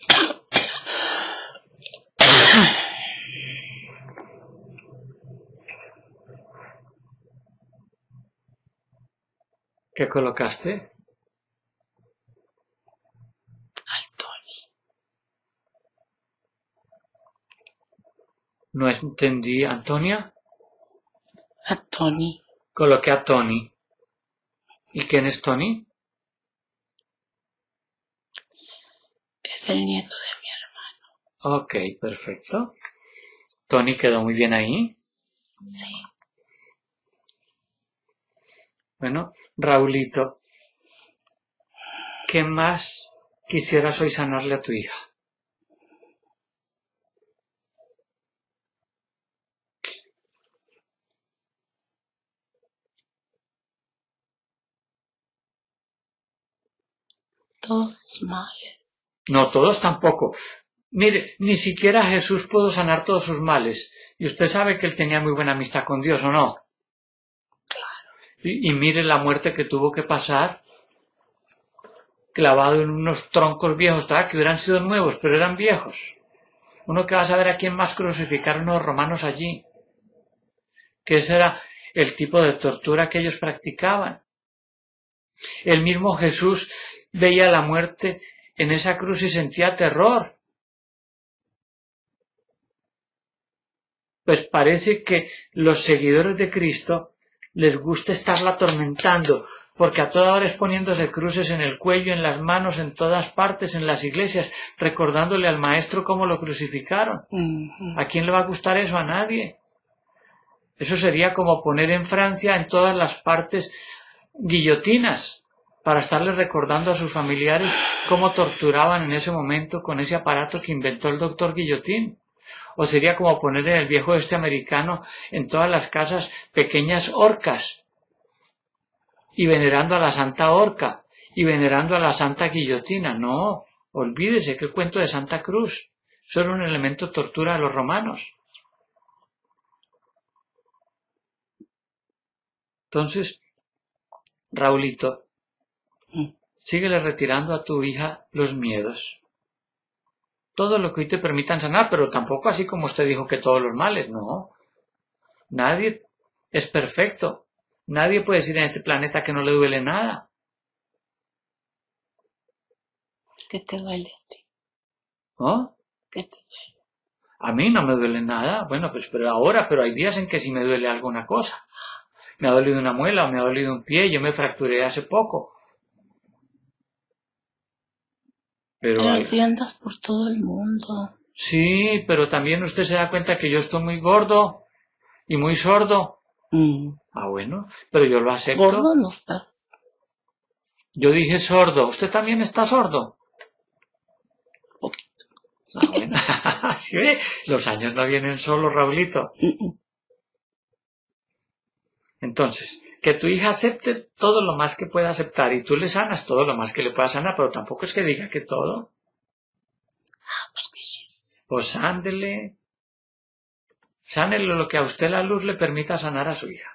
¿Qué colocaste? al Tony. No entendí, Antonia. A Tony. Coloqué a Tony. ¿Y quién es Tony? Es el nieto de mi hermano. Ok, perfecto. Tony quedó muy bien ahí. Sí. Bueno, Raulito, ¿qué más quisieras hoy sanarle a tu hija? Todos sus males. No, todos tampoco. Mire, ni siquiera Jesús pudo sanar todos sus males. Y usted sabe que él tenía muy buena amistad con Dios, ¿o no? Y mire la muerte que tuvo que pasar, clavado en unos troncos viejos, ¿verdad? Que hubieran sido nuevos, pero eran viejos. Uno que va a saber a quién más crucificaron los romanos allí. Que ese era el tipo de tortura que ellos practicaban. El mismo Jesús veía la muerte en esa cruz y sentía terror. Pues parece que los seguidores de Cristo les gusta estarla atormentando, porque a toda hora es poniéndose cruces en el cuello, en las manos, en todas partes, en las iglesias, recordándole al Maestro cómo lo crucificaron. ¿A quién le va a gustar eso? A nadie. Eso sería como poner en Francia, en todas las partes, guillotinas, para estarle recordando a sus familiares cómo torturaban en ese momento con ese aparato que inventó el doctor Guillotín. O sería como poner en el viejo oeste americano en todas las casas pequeñas horcas y venerando a la Santa Horca y venerando a la Santa Guillotina. No, olvídese que el cuento de Santa Cruz. Eso era un elemento de tortura de los romanos. Entonces, Raulito, síguele retirando a tu hija los miedos. Todo lo que hoy te permitan sanar, pero tampoco así como usted dijo que todos los males, no. Nadie es perfecto. Nadie puede decir en este planeta que no le duele nada. ¿Qué te duele a ti? ¿No? ¿Qué te duele? A mí no me duele nada. Bueno, pues pero ahora, pero hay días en que sí me duele alguna cosa. Me ha dolido una muela o me ha dolido un pie. Yo me fracturé hace poco. Pero si andas por todo el mundo. Sí, pero también usted se da cuenta que yo estoy muy gordo y muy sordo. Ah, bueno, pero yo lo acepto. Gordo no estás. Yo dije sordo. ¿Usted también está sordo? Poquito. Ah, bueno. Sí, oye, los años no vienen solos, Raulito. Entonces, que tu hija acepte todo lo más que pueda aceptar y tú le sanas todo lo más que le pueda sanar, pero tampoco es que diga que todo. Pues qué chiste. Pues sánele lo que a usted la luz le permita sanar a su hija.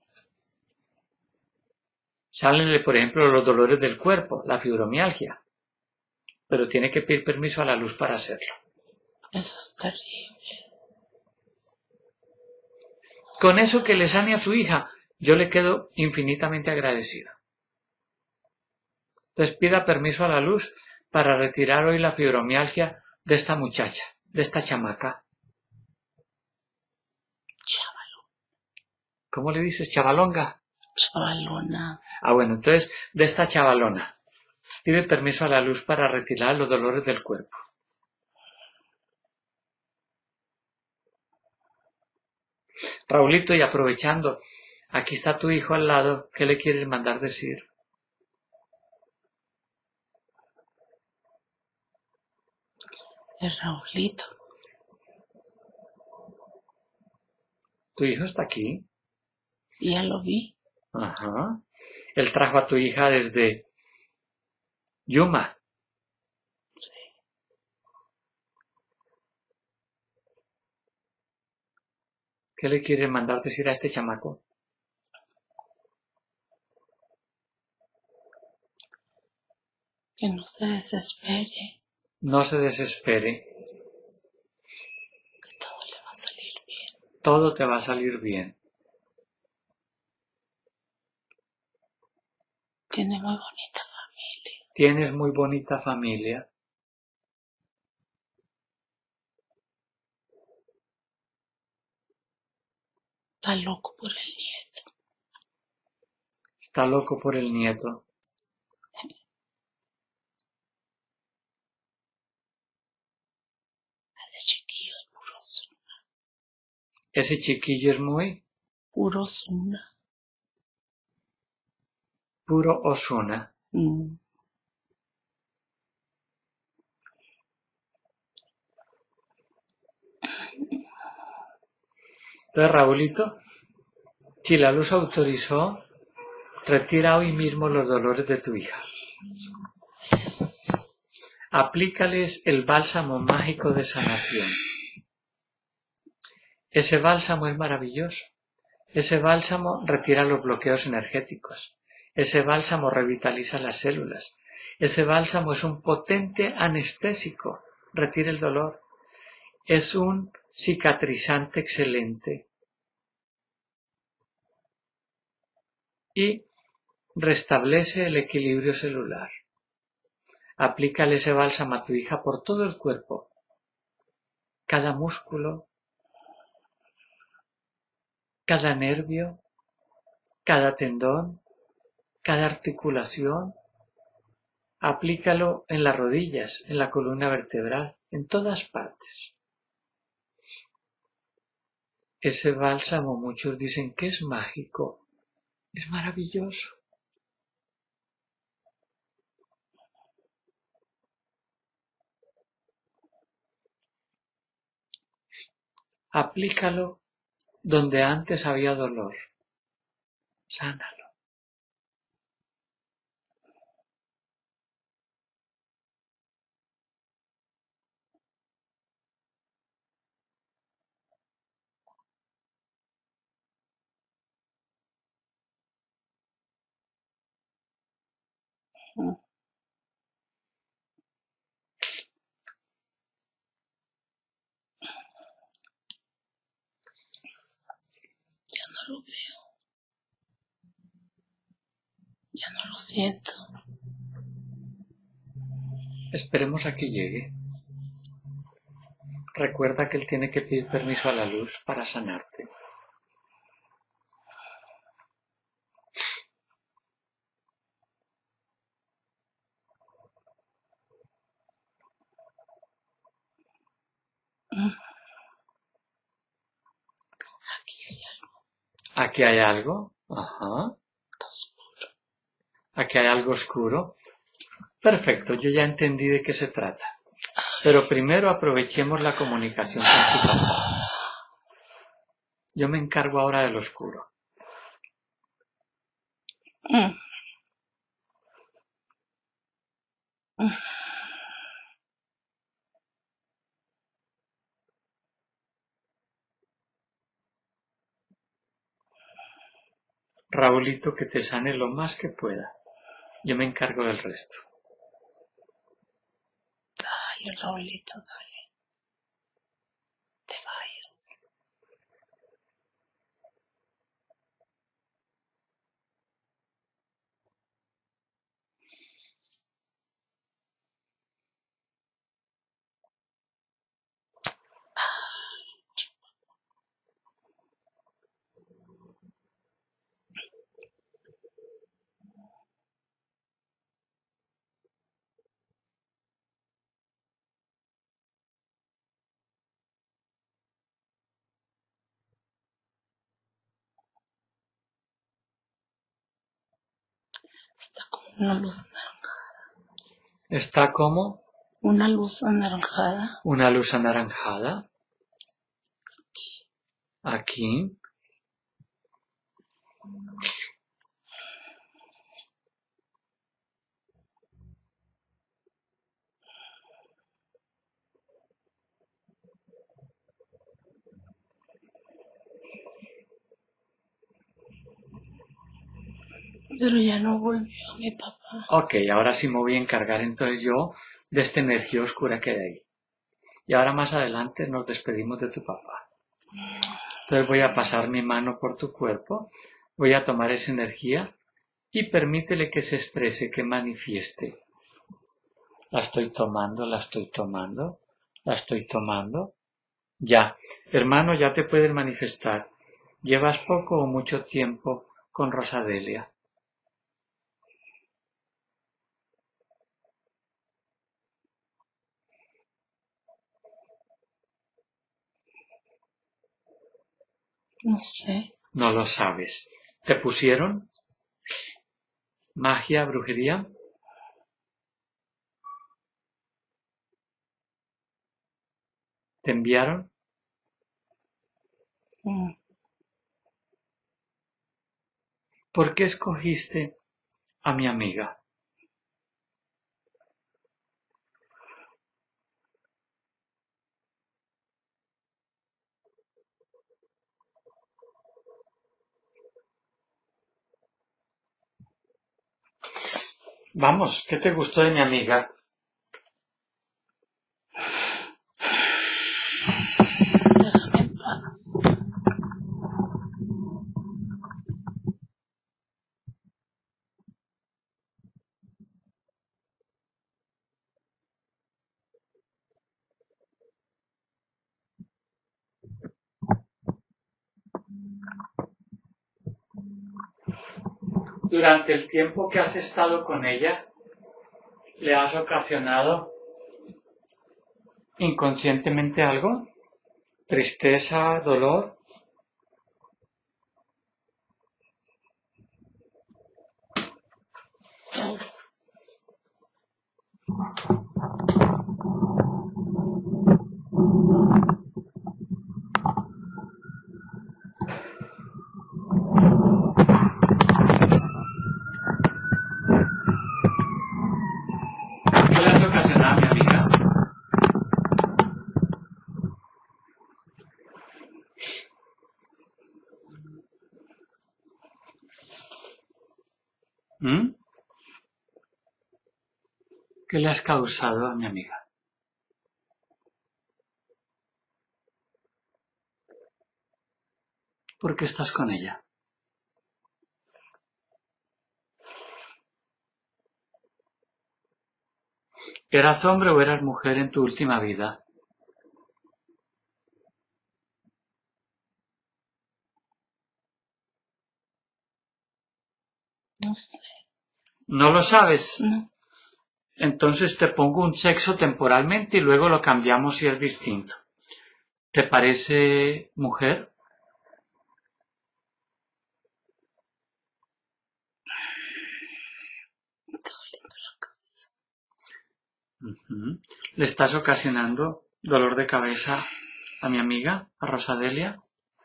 Sánele, por ejemplo, los dolores del cuerpo, la fibromialgia, pero tiene que pedir permiso a la luz para hacerlo. Eso es terrible. Con eso que le sane a su hija, yo le quedo infinitamente agradecido. Entonces pida permiso a la luz para retirar hoy la fibromialgia de esta muchacha, de esta chamaca. ¿Cómo le dices? ¿Chavalonga? Chavalona. Ah, bueno, entonces, de esta chavalona. Pide permiso a la luz para retirar los dolores del cuerpo. Raulito, y aprovechando, aquí está tu hijo al lado, ¿qué le quieres mandar decir? El Raulito. ¿Tu hijo está aquí? Ya lo vi. Ajá. Él trajo a tu hija desde Yuma. Sí. ¿Qué le quieres mandar decir a este chamaco? Que no se desespere. No se desespere. Que todo le va a salir bien. Todo te va a salir bien. Tiene muy bonita familia. Tienes muy bonita familia. Está loco por el nieto. Está loco por el nieto. Ese chiquillo es puro Osuna. Ese chiquillo es muy Puro Osuna. puro Osuna. Entonces, Raulito, si la luz autorizó, retira hoy mismo los dolores de tu hija. Aplícales el bálsamo mágico de sanación. Ese bálsamo es maravilloso. Ese bálsamo retira los bloqueos energéticos. Ese bálsamo revitaliza las células. Ese bálsamo es un potente anestésico. Retira el dolor. Es un cicatrizante excelente. Y restablece el equilibrio celular. Aplícale ese bálsamo a tu hija por todo el cuerpo. Cada músculo, cada nervio, cada tendón, cada articulación. Aplícalo en las rodillas, en la columna vertebral, en todas partes. Ese bálsamo muchos dicen que es mágico, es maravilloso. Aplícalo donde antes había dolor. Sánalo. Ya no lo veo. Ya no lo siento. Esperemos a que llegue. Recuerda que él tiene que pedir permiso a la luz para sanarte. Aquí hay algo Aquí hay algo. Ajá. oscuro. Aquí hay algo oscuro. Perfecto, yo ya entendí de qué se trata. Pero primero aprovechemos la comunicación con tu papá. Yo me encargo ahora del oscuro. Mm. Mm. Raulito, que te sane lo más que pueda. Yo me encargo del resto. Ay, Raulito, dale. Te vayas. Está como una luz anaranjada. ¿Está como Una luz anaranjada. una luz anaranjada? Aquí. Pero ya no volvió mi papá. Ok, ahora sí me voy a encargar entonces yo de esta energía oscura que hay ahí. Y ahora más adelante nos despedimos de tu papá. Entonces voy a pasar mi mano por tu cuerpo, voy a tomar esa energía y permítele que se exprese, que manifieste. La estoy tomando, la estoy tomando, la estoy tomando. Ya, hermano, ya te puedes manifestar. ¿Llevas poco o mucho tiempo con Rosadelia? No sé. No lo sabes. ¿Te pusieron magia, brujería? ¿Te enviaron? Mm. ¿Por qué escogiste a mi amiga? Vamos, ¿qué te gustó de mi amiga? Déjame en paz. Durante el tiempo que has estado con ella, ¿le has ocasionado inconscientemente algo? ¿Tristeza, dolor? ¿Qué le has ocasionado a mi amiga? ¿Mm? ¿Qué le has causado a mi amiga? ¿Por qué estás con ella? ¿Eras hombre o eras mujer en tu última vida? No sé. ¿No lo sabes? No. Entonces te pongo un sexo temporalmente y luego lo cambiamos si es distinto. ¿Te parece mujer? Me está doliendo la cabeza. Ujú. ¿Le estás ocasionando dolor de cabeza a mi amiga, a Rosadelia?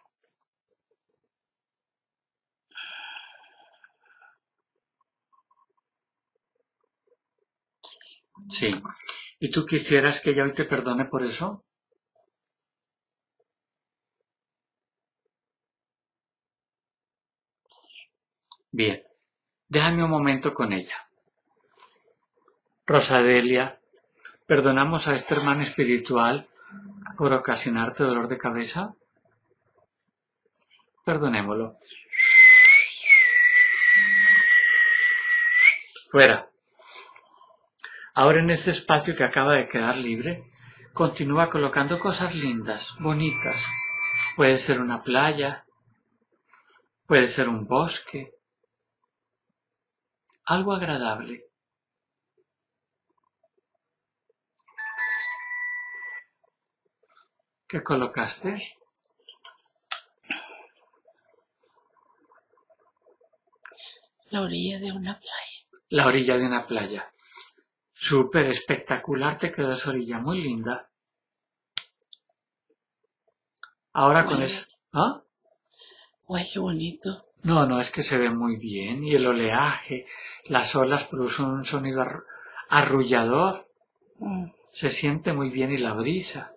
Sí. ¿Y tú quisieras que ella hoy te perdone por eso? Bien. Déjame un momento con ella. Rosadelia, ¿perdonamos a este hermano espiritual por ocasionarte dolor de cabeza? Perdonémoslo. Fuera. Ahora en este espacio que acaba de quedar libre, continúa colocando cosas lindas, bonitas. Puede ser una playa, puede ser un bosque, algo agradable. ¿Qué colocaste? La orilla de una playa. La orilla de una playa. Súper espectacular te quedó esa orilla, muy linda. Ahora con eso... ¿Ah? Huele bonito. No, es que se ve muy bien. Y el oleaje, las olas producen un sonido arrullador. Se siente muy bien y la brisa.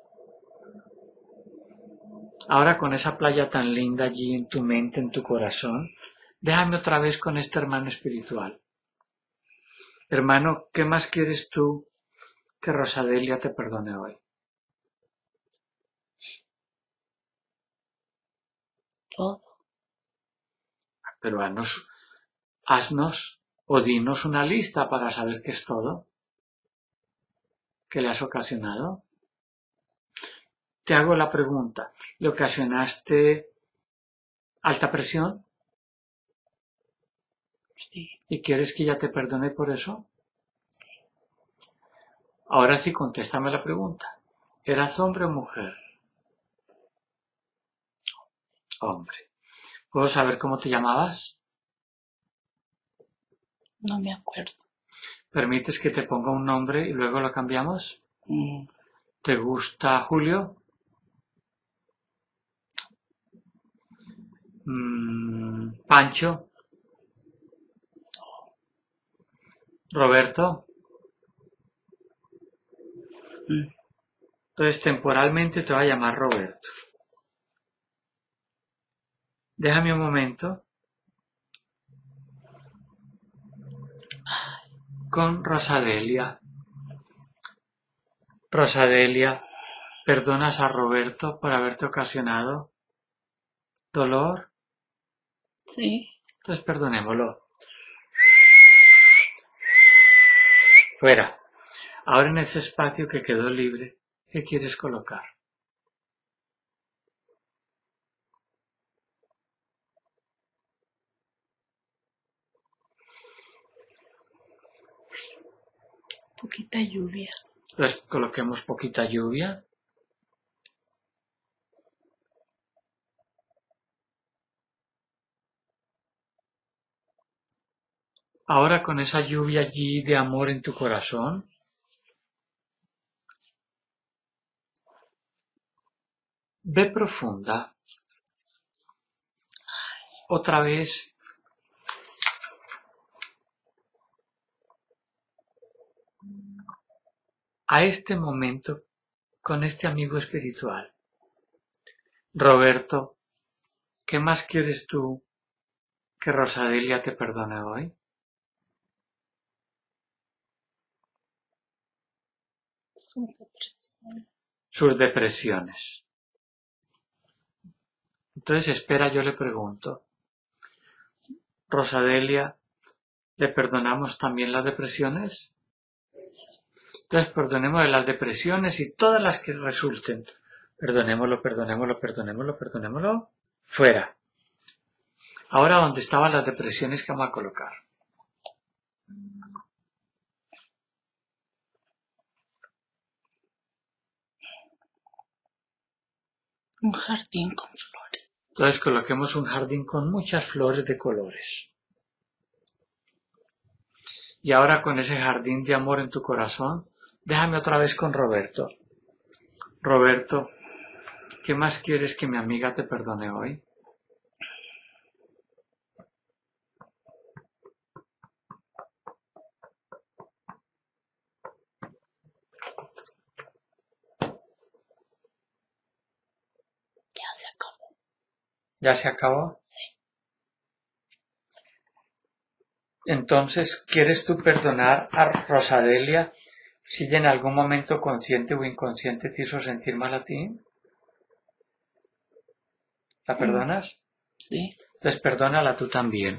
Ahora con esa playa tan linda allí en tu mente, en tu corazón, déjame otra vez con este hermano espiritual. Hermano, ¿qué más quieres tú que Rosadelia te perdone hoy? Todo. Pero haznos o dinos una lista para saber qué es todo que le has ocasionado. Te hago la pregunta, ¿le ocasionaste alta presión? Sí. ¿Y quieres que ella te perdone por eso? Ahora sí, contéstame la pregunta. ¿Eras hombre o mujer? Hombre. ¿Puedo saber cómo te llamabas? No me acuerdo. ¿Permites que te ponga un nombre y luego lo cambiamos? ¿Te gusta Julio? ¿Pancho? ¿Roberto? Entonces temporalmente te va a llamar Roberto. Déjame un momento con Rosadelia. Rosadelia, ¿perdonas a Roberto por haberte ocasionado dolor? Sí. Entonces perdonémoslo. Fuera. Ahora en ese espacio que quedó libre, ¿qué quieres colocar? Poquita lluvia. Entonces coloquemos poquita lluvia. Ahora con esa lluvia allí de amor en tu corazón, ve profunda. Otra vez. A este momento con este amigo espiritual. Roberto, ¿qué más quieres tú que Rosadelia te perdone hoy? Sus depresiones. Entonces espera, yo le pregunto. Rosadelia, ¿le perdonamos también las depresiones? Entonces perdonemos las depresiones y todas las que resulten. Perdonémoslo. Fuera. Ahora donde estaban las depresiones que vamos a colocar. Un jardín con flores. Entonces coloquemos un jardín con muchas flores de colores. Y ahora con ese jardín de amor en tu corazón, Déjame otra vez con Roberto. Roberto, ¿qué más quieres que mi amiga te perdone hoy? Ya se acabó. ¿Ya se acabó? Entonces, ¿quieres tú perdonar a Rosadelia si ella en algún momento consciente o inconsciente te hizo sentir mal a ti? ¿La perdonas? Sí. Pues perdónala tú también.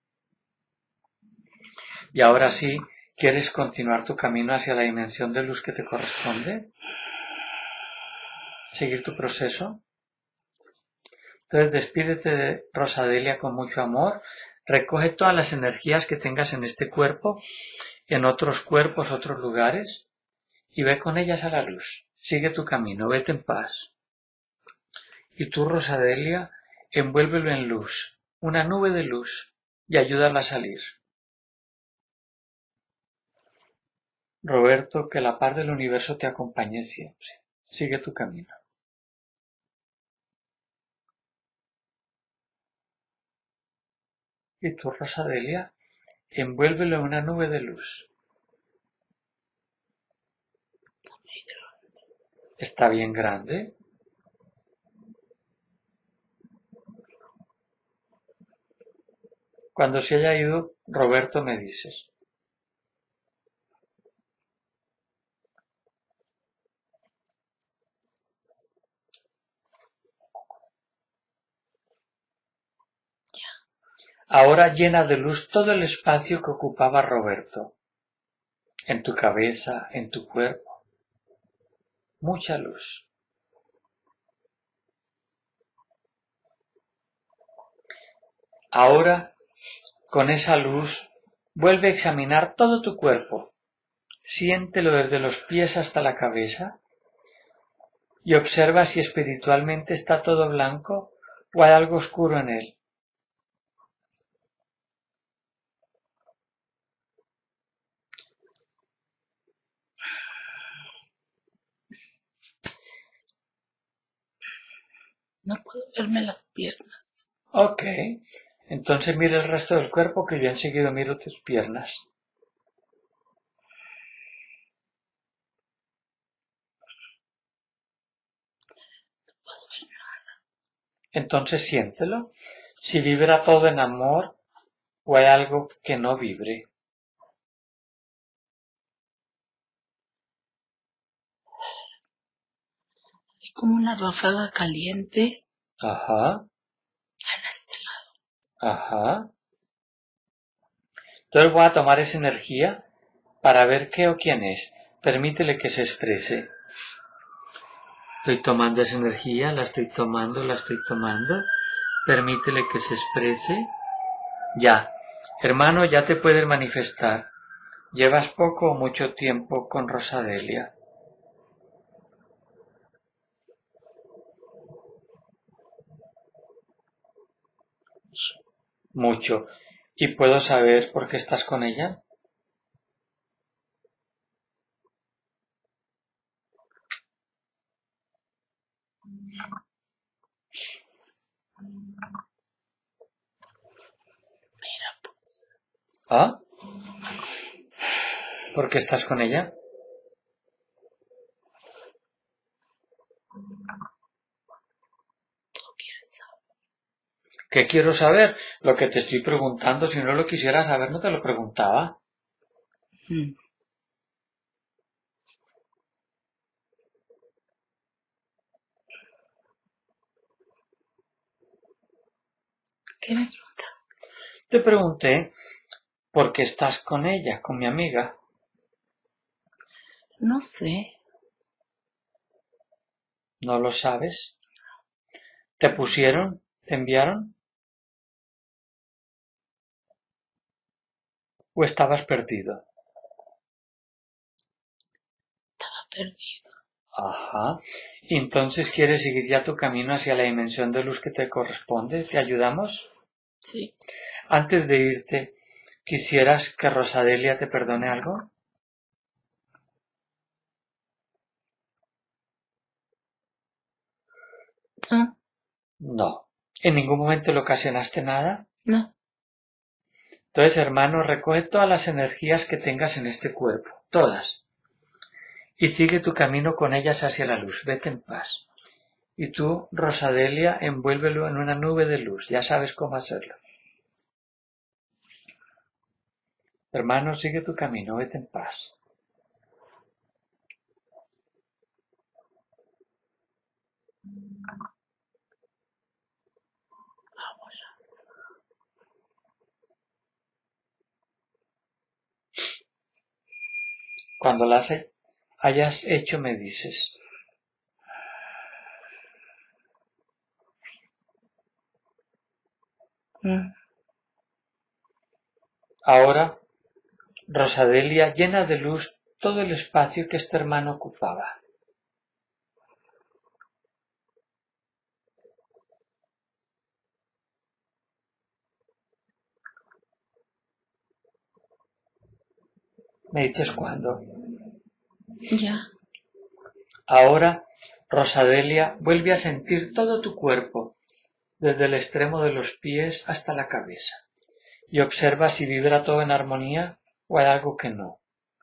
Y ahora sí, ¿quieres continuar tu camino hacia la dimensión de luz que te corresponde? ¿Seguir tu proceso? Entonces despídete de Rosadelia con mucho amor. Recoge todas las energías que tengas en este cuerpo, en otros cuerpos, otros lugares, y ve con ellas a la luz. Sigue tu camino, vete en paz. Y tú, Rosadelia, envuélvelo en luz, una nube de luz, y ayúdala a salir. Roberto, que la paz del universo te acompañe siempre. Sigue tu camino. Y tú, Rosadelia, envuélvelo en una nube de luz. ¿Está bien grande? Cuando se haya ido, Roberto, me dices. Ahora llena de luz todo el espacio que ocupaba Roberto. En tu cabeza, en tu cuerpo. Mucha luz. Ahora, con esa luz, vuelve a examinar todo tu cuerpo. Siéntelo desde los pies hasta la cabeza y observa si espiritualmente está todo blanco o hay algo oscuro en él. No puedo verme las piernas. Ok, entonces mira el resto del cuerpo que yo enseguida miro tus piernas. Entonces siéntelo. Si vibra todo en amor o hay algo que no vibre. Hay como una ráfaga caliente Ajá, en este lado. ajá. Entonces voy a tomar esa energía para ver qué o quién es. Permítele que se exprese. Estoy tomando esa energía, la estoy tomando. Permítele que se exprese. Ya. Hermano, ya te puedes manifestar. Llevas poco o mucho tiempo con Rosadelia. Mucho. ¿Y puedo saber por qué estás con ella? Mira, pues, ¿Ah? ¿Por qué estás con ella? tú quieres saber. ¿Qué quiero saber? Lo que te estoy preguntando, si no lo quisiera saber, no te lo preguntaba. ¿Qué me preguntas? Te pregunté por qué estás con ella, con mi amiga. No sé. ¿No lo sabes? ¿Te pusieron? ¿Te enviaron? ¿O estabas perdido? Estaba perdido. Ajá. ¿Y entonces quieres seguir ya tu camino hacia la dimensión de luz que te corresponde? ¿Te ayudamos? Sí. Antes de irte, ¿quisieras que Rosadelia te perdone algo? No. ¿En ningún momento le ocasionaste nada? No. Entonces, hermano, recoge todas las energías que tengas en este cuerpo, todas, y sigue tu camino con ellas hacia la luz. Vete en paz. Y tú, Rosadelia, envuélvelo en una nube de luz. Ya sabes cómo hacerlo. Hermano, sigue tu camino, vete en paz. Cuando las hayas hecho, me dices. Ahora, Rosadelia llena de luz todo el espacio que este hermano ocupaba. ¿Me dices cuándo? Ya. Ahora, Rosadelia, vuelve a sentir todo tu cuerpo, desde el extremo de los pies hasta la cabeza, y observa si vibra todo en armonía o hay algo que no.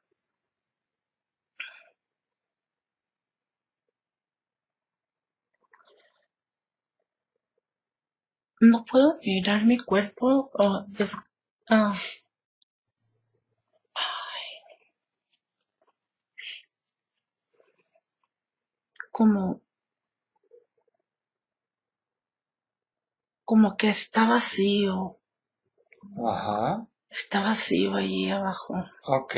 No puedo mirar mi cuerpo. Como que está vacío. Ajá. Está vacío ahí abajo. Ok.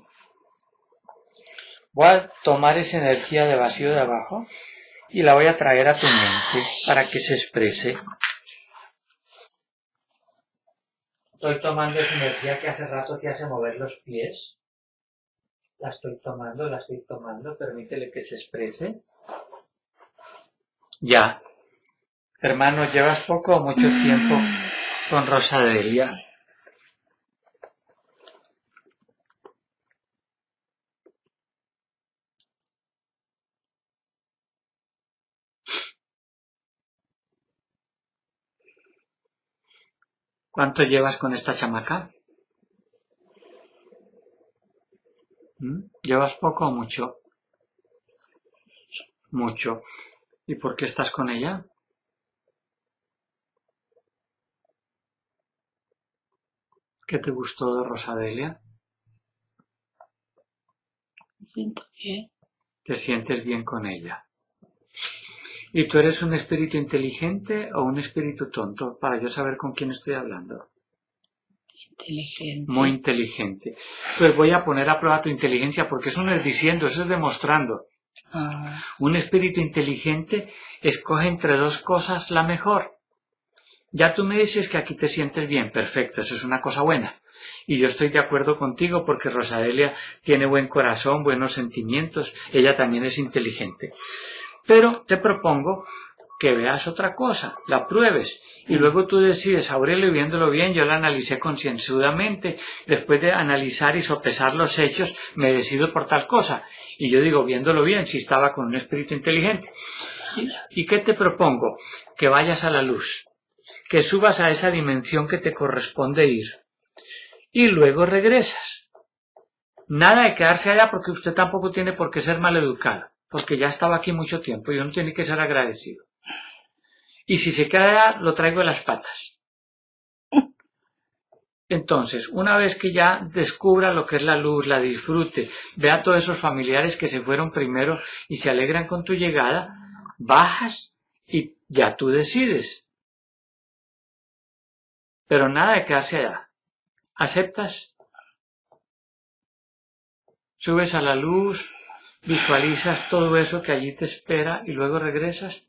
Voy a tomar esa energía de vacío de abajo y la voy a traer a tu mente para que se exprese. Estoy tomando esa energía que hace rato te hace mover los pies. La estoy tomando. Permítele que se exprese. Ya. Hermano, ¿llevas poco o mucho tiempo con Rosadelia? ¿Cuánto llevas con esta chamaca? ¿Llevas poco o mucho? Mucho. ¿Y por qué estás con ella? ¿Qué te gustó de Rosadelia? Me siento bien. Te sientes bien con ella. ¿Y tú eres un espíritu inteligente o un espíritu tonto? Para yo saber con quién estoy hablando. Inteligente. Muy inteligente. Pues voy a poner a prueba tu inteligencia porque eso no es diciendo, eso es demostrando. Un espíritu inteligente escoge entre dos cosas la mejor. Ya tú me dices que aquí te sientes bien, perfecto, eso es una cosa buena. Y yo estoy de acuerdo contigo porque Rosadelia tiene buen corazón, buenos sentimientos, ella también es inteligente. Pero te propongo que veas otra cosa, la pruebes, y luego tú decides, Aurelio, viéndolo bien, yo la analicé concienzudamente, después de analizar y sopesar los hechos, me decido por tal cosa. Y yo digo, viéndolo bien, si estaba con un espíritu inteligente. ¿Y qué te propongo? Que vayas a la luz, que subas a esa dimensión que te corresponde ir, y luego regresas. Nada de quedarse allá porque usted tampoco tiene por qué ser maleducado, porque ya estaba aquí mucho tiempo y uno tiene que ser agradecido. Y si se queda allá, lo traigo de las patas. Entonces, una vez que ya descubra lo que es la luz, la disfrute, vea a todos esos familiares que se fueron primero y se alegran con tu llegada, bajas y ya tú decides. Pero nada de quedarse allá. ¿Aceptas? Subes a la luz, visualizas todo eso que allí te espera y luego regresas.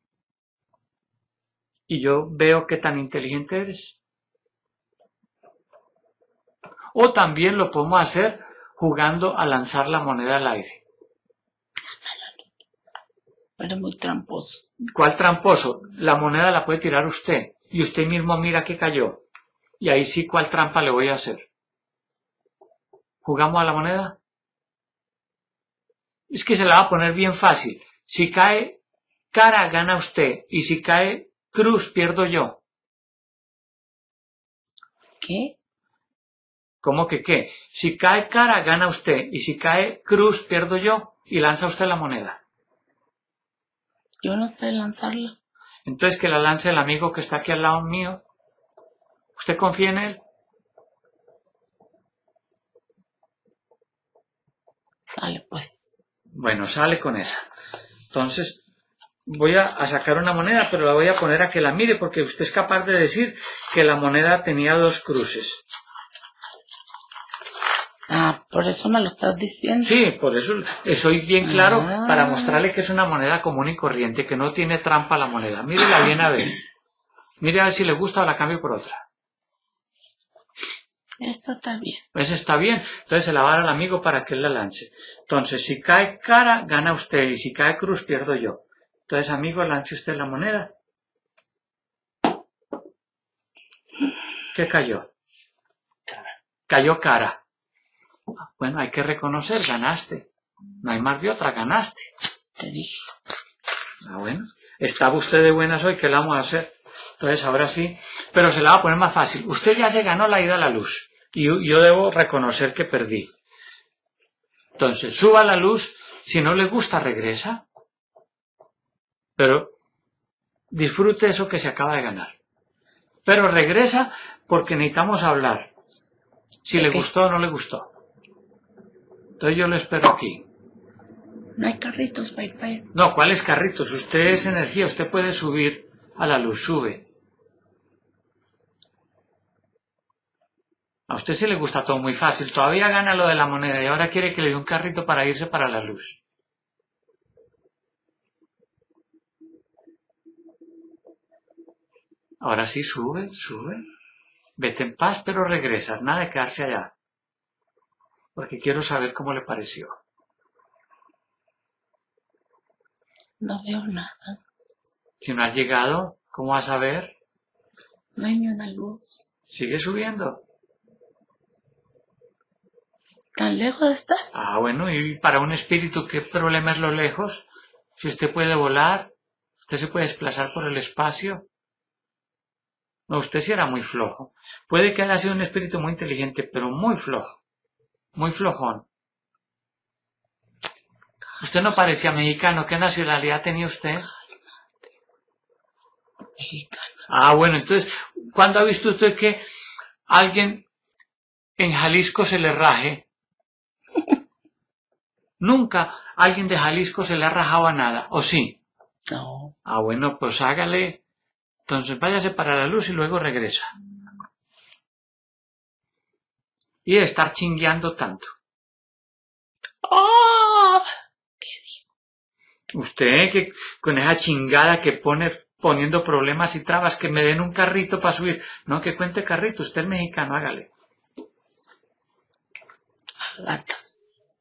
Y yo veo qué tan inteligente eres. O también lo podemos hacer jugando a lanzar la moneda al aire. Era muy tramposo. ¿Cuál tramposo? La moneda la puede tirar usted y usted mismo mira que cayó. Y ahí sí, ¿cuál trampa le voy a hacer? ¿Jugamos a la moneda? Es que se la va a poner bien fácil. Si cae cara, gana usted. Y si cae cruz, pierdo yo. ¿Qué? ¿Cómo que qué? Si cae cara, gana usted. Y si cae cruz, pierdo yo. Y lanza usted la moneda. Yo no sé lanzarla. Entonces que la lance el amigo que está aquí al lado mío. ¿Usted confía en él? Sale pues. Bueno, sale con esa. Entonces, voy a sacar una moneda, pero la voy a poner a que la mire, porque usted es capaz de decir que la moneda tenía 2 cruces. Ah, por eso me lo estás diciendo. Sí, por eso soy bien claro Ah. para mostrarle que es una moneda común y corriente, que no tiene trampa la moneda. Mírela bien a ver. Mire a ver si le gusta o la cambio por otra. Esta está bien. Pues está bien. Entonces se la va a dar al amigo para que él la lance. Entonces, si cae cara, gana usted. Y si cae cruz, pierdo yo. Entonces, amigo, lance usted la moneda. ¿Qué cayó? Cayó cara. Bueno, hay que reconocer, ganaste. No hay más de otra, ganaste. Te dije. Ah, bueno. Estaba usted de buenas hoy, ¿qué la vamos a hacer? Entonces, ahora sí. Pero se la va a poner más fácil. Usted ya se ganó la ida a la luz. Y yo debo reconocer que perdí. Entonces, suba a la luz. Si no le gusta, regresa. Pero disfrute eso que se acaba de ganar. Pero regresa porque necesitamos hablar. Si le gustó o no le gustó. Entonces yo lo espero aquí. No hay carritos para ir para allá. No, ¿cuáles carritos? Usted es energía, usted puede subir a la luz, sube. A usted sí le gusta todo muy fácil, todavía gana lo de la moneda y ahora quiere que le dé un carrito para irse para la luz. Ahora sí, sube, sube. Vete en paz, pero regresas, nada de quedarse allá. Porque quiero saber cómo le pareció. No veo nada. Si no has llegado, ¿cómo vas a ver? No hay ni una luz. Sigue subiendo. ¿Tan lejos está? Ah, bueno, y para un espíritu, ¿qué problema es lo lejos? Si usted puede volar, usted se puede desplazar por el espacio. No, usted sí era muy flojo. Puede que haya sido un espíritu muy inteligente, pero muy flojo. Muy flojón. Usted no parecía mexicano. ¿Qué nacionalidad tenía usted? Mexicano. Ah, bueno, entonces, ¿cuándo ha visto usted que alguien en Jalisco se le raje? Nunca alguien de Jalisco se le ha rajado a nada, ¿o sí? No. Ah, bueno, pues hágale. Entonces váyase para la luz y luego regresa. Y de estar chingueando tanto. ¡Oh! Usted que con esa chingada que poniendo problemas y trabas, que me den un carrito para subir. No, que cuente carrito, usted es mexicano, hágale. Latas.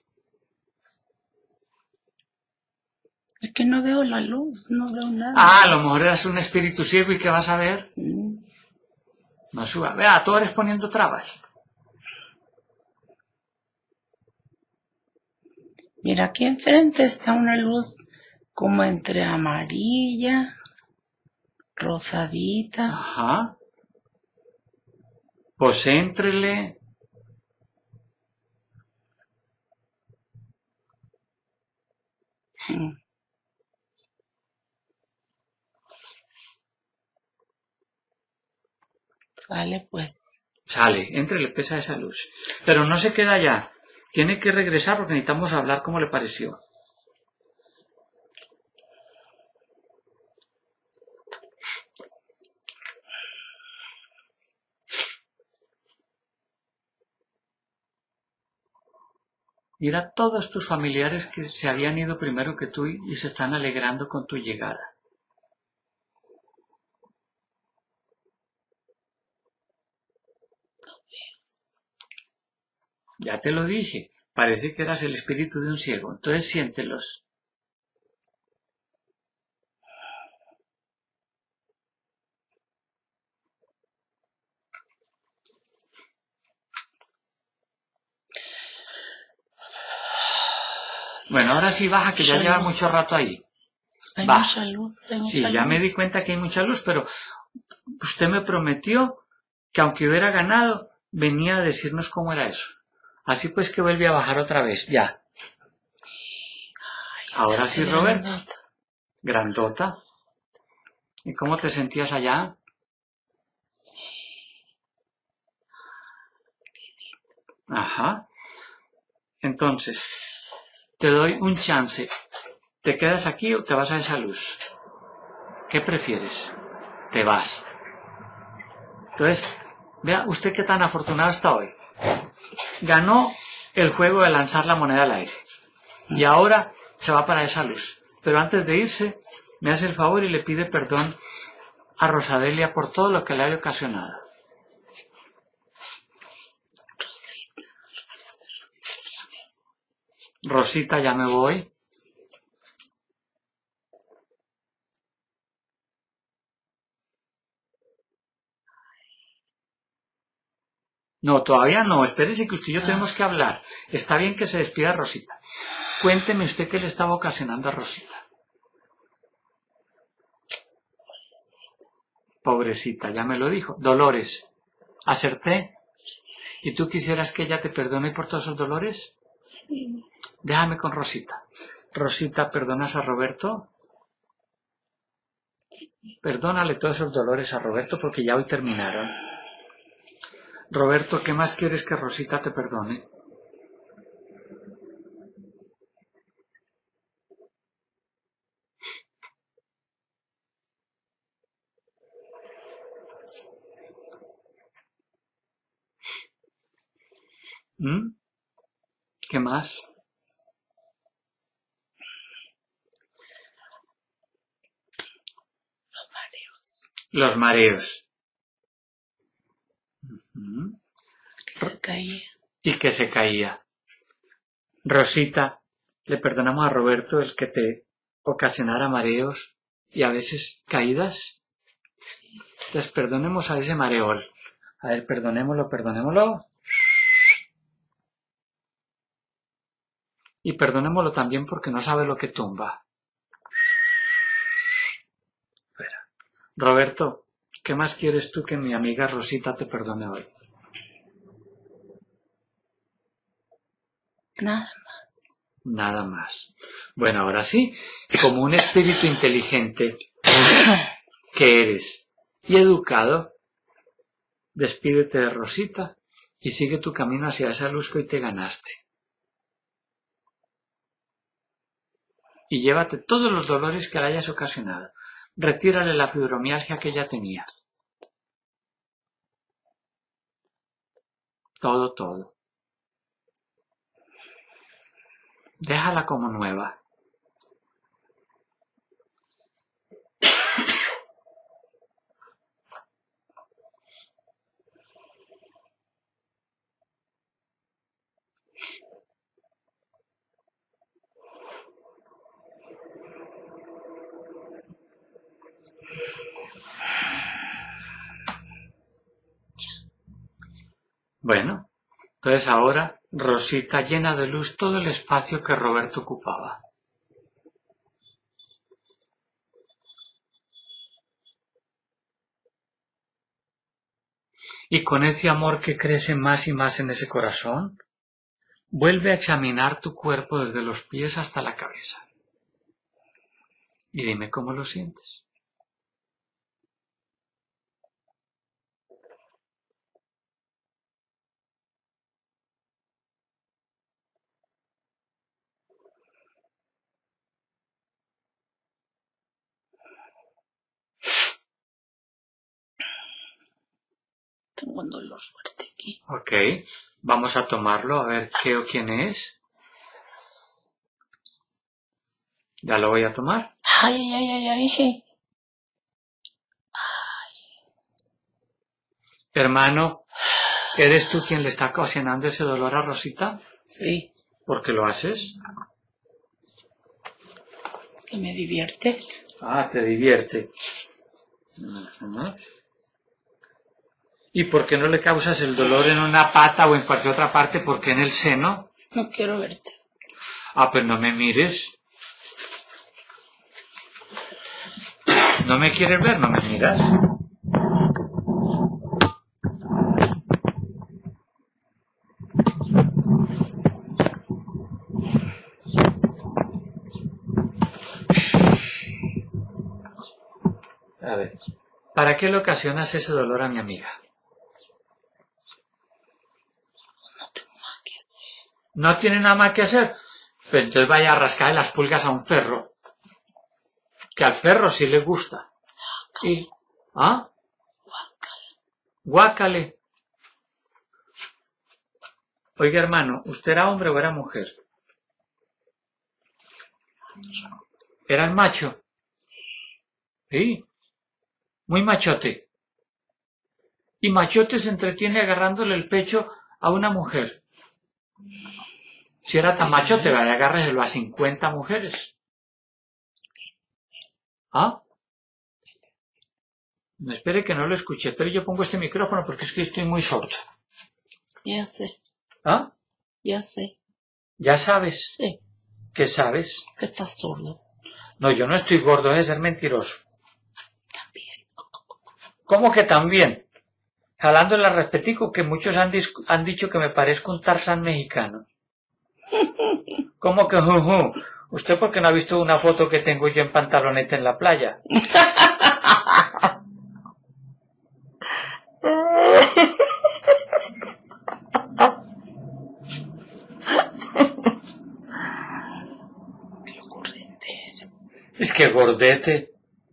Es que no veo la luz, no veo nada. Ah, a lo mejor eras un espíritu ciego y ¿qué vas a ver? Mm. No suba. Vea, tú eres poniendo trabas. Mira, aquí enfrente está una luz como entre amarilla, rosadita. Ajá. Pues éntrele. Mm. Sale pues. Sale, éntrele, pesa esa luz. Pero no se queda allá. Tiene que regresar porque necesitamos hablar cómo le pareció. Mira a todos tus familiares que se habían ido primero que tú y se están alegrando con tu llegada. Ya te lo dije, parece que eras el espíritu de un ciego, entonces siéntelos. Bueno, ahora sí baja, que ya Yo lleva no mucho sé. rato ahí. Hay Va. mucha luz, hay mucha Sí, ya luz. me di cuenta que hay mucha luz, pero usted me prometió que aunque hubiera ganado, venía a decirnos cómo era eso. Así pues que vuelve a bajar otra vez, ya. Ahora sí, Roberto. Grandota. ¿Y cómo te sentías allá? Ajá. Entonces, te doy un chance. ¿Te quedas aquí o te vas a esa luz? ¿Qué prefieres? Te vas. Entonces, vea usted qué tan afortunado está hoy. Ganó el juego de lanzar la moneda al aire. Y ahora se va para esa luz. Pero antes de irse, me hace el favor y le pide perdón a Rosadelia por todo lo que le haya ocasionado. Rosita, ya me voy. No, todavía no. Espérese que usted y yo tenemos que hablar. Está bien que se despida Rosita. Cuénteme usted qué le estaba ocasionando a Rosita. Pobrecita, ya me lo dijo. Dolores. ¿Acerté? ¿Y tú quisieras que ella te perdone por todos esos dolores? Sí. Déjame con Rosita. Rosita, ¿perdonas a Roberto? Perdónale todos esos dolores a Roberto porque ya hoy terminaron. Roberto, ¿qué más quieres que Rosita te perdone? ¿Mm? ¿Qué más? Los mareos. ¿Mm? Que se caía. Y que se caía. Rosita, le perdonamos a Roberto el que te ocasionara mareos y a veces caídas. Sí. Entonces perdonemos a ese mareol. A ver, perdonémoslo. Y perdonémoslo también porque no sabe lo que tumba. Espera. Roberto, ¿qué más quieres tú que mi amiga Rosita te perdone hoy? Nada. Nada más. Bueno, ahora sí, como un espíritu inteligente que eres y educado, despídete de Rosita y sigue tu camino hacia esa luz que hoy te ganaste. Y llévate todos los dolores que le hayas ocasionado. Retírale la fibromialgia que ella tenía. Todo. Déjala como nueva. Bueno, entonces ahora Rosita llena de luz todo el espacio que Roberto ocupaba. Y con ese amor que crece más y más en ese corazón, vuelve a examinar tu cuerpo desde los pies hasta la cabeza. Y dime cómo lo sientes. Tengo un dolor fuerte aquí. Ok, vamos a tomarlo a ver qué o quién es. Ya lo voy a tomar. Ay. Hermano, ¿eres tú quien le está ocasionando ese dolor a Rosita? Sí. ¿Por qué lo haces? Que me divierte. Ah, te divierte. Ajá. ¿Y por qué no le causas el dolor en una pata o en cualquier otra parte? ¿Por qué en el seno? No quiero verte. Ah, pues no me mires. ¿No me quieres ver? ¿No me miras? A ver, ¿para qué le ocasionas ese dolor a mi amiga? No tengo más que hacer. ¿No tiene nada más que hacer? Pues entonces vaya a rascarle las pulgas a un perro. Que al perro sí le gusta. ¿Y? ¿Ah? Guácale. Oiga, hermano, ¿usted era hombre o era mujer? ¿Era el macho? Sí. Muy machote. Y machote se entretiene agarrándole el pecho a una mujer. Si era tan machote, vaya, agárreselo a 50 mujeres. ¿Ah? Me espere que no lo escuché, pero yo pongo este micrófono porque es que estoy muy sordo. Ya sé, ¿Ah? ya sé. ¿Ya sabes? Sí, ¿Qué sabes? que estás sordo. No, yo no estoy gordo, es ser mentiroso. También. ¿Cómo que también? Jalando la repetico que muchos han dicho que me parezco un Tarzán mexicano. ¿Cómo que juju? ¿Usted por qué no ha visto una foto que tengo yo en pantaloneta en la playa? Qué ocurrente eres. Es que gordete.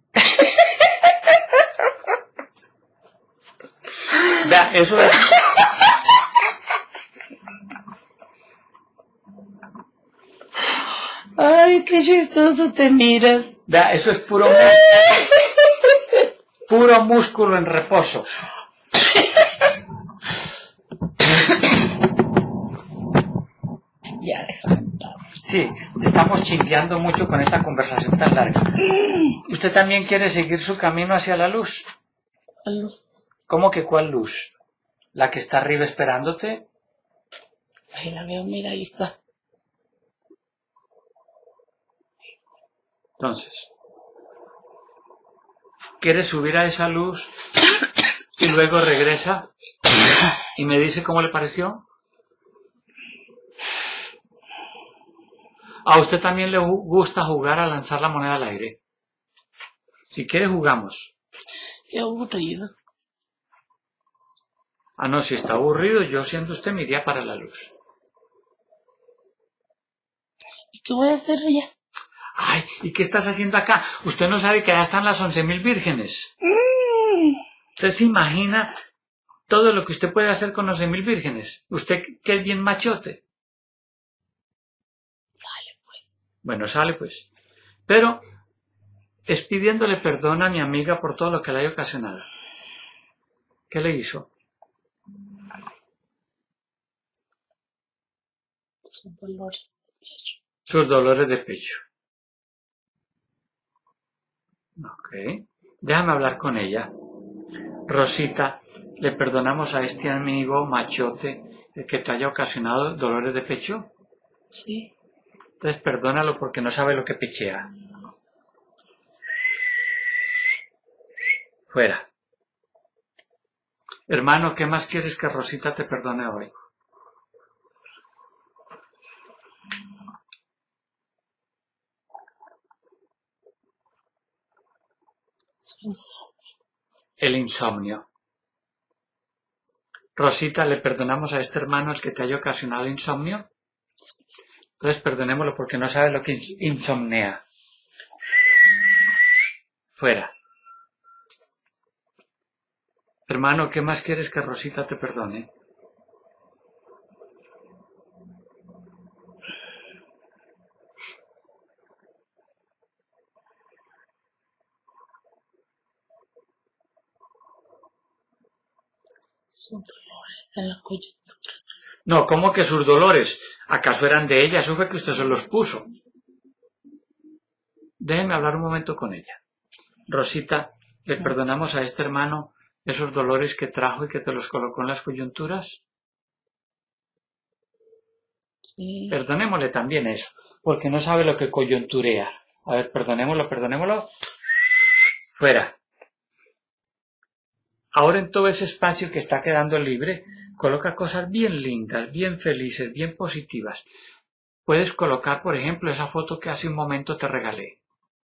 Vea, eso es... Ay, qué chistoso te miras. Vea, eso es puro músculo en reposo. Ya, déjame en paz. Sí, estamos chingueando mucho con esta conversación tan larga. ¿Usted también quiere seguir su camino hacia la luz? La luz. ¿Cómo que cuál luz? ¿La que está arriba esperándote? Ahí la veo, mira, ahí está. Entonces, ¿quieres subir a esa luz y luego regresa y me dice cómo le pareció? ¿A usted también le gusta jugar a lanzar la moneda al aire? Si quiere jugamos. Qué aburrido. Ah, no, si está aburrido, yo siendo usted me iría para la luz. ¿Y qué voy a hacer allá? Ay, ¿y qué estás haciendo acá? Usted no sabe que allá están las 11.000 vírgenes. ¿Usted se imagina todo lo que usted puede hacer con 11.000 vírgenes? Usted que es bien machote. Sale, pues. Bueno, sale pues. Pero es pidiéndole perdón a mi amiga por todo lo que le haya ocasionado. ¿Qué le hizo? Son dolores de pecho. Sus dolores de pecho. Ok. Déjame hablar con ella. Rosita, ¿le perdonamos a este amigo machote el que te haya ocasionado dolores de pecho? Sí. Entonces perdónalo porque no sabe lo que pichea. Fuera. Hermano, ¿qué más quieres que Rosita te perdone hoy? Soy insomnio. El insomnio. Rosita, ¿le perdonamos a este hermano el que te haya ocasionado insomnio? Entonces perdonémoslo porque no sabe lo que insomnea. Fuera. Hermano, ¿qué más quieres que Rosita te perdone? Son dolores en las coyunturas. No, ¿cómo que sus dolores? ¿Acaso eran de ella? Eso fue que usted se los puso. Déjeme hablar un momento con ella. Rosita, ¿le perdonamos a este hermano esos dolores que trajo y que te los colocó en las coyunturas? Sí. Perdonémosle también eso, porque no sabe lo que coyunturea. A ver, perdonémoslo. Fuera. Ahora en todo ese espacio que está quedando libre, coloca cosas bien lindas, bien felices, bien positivas. Puedes colocar, por ejemplo, esa foto que hace un momento te regalé.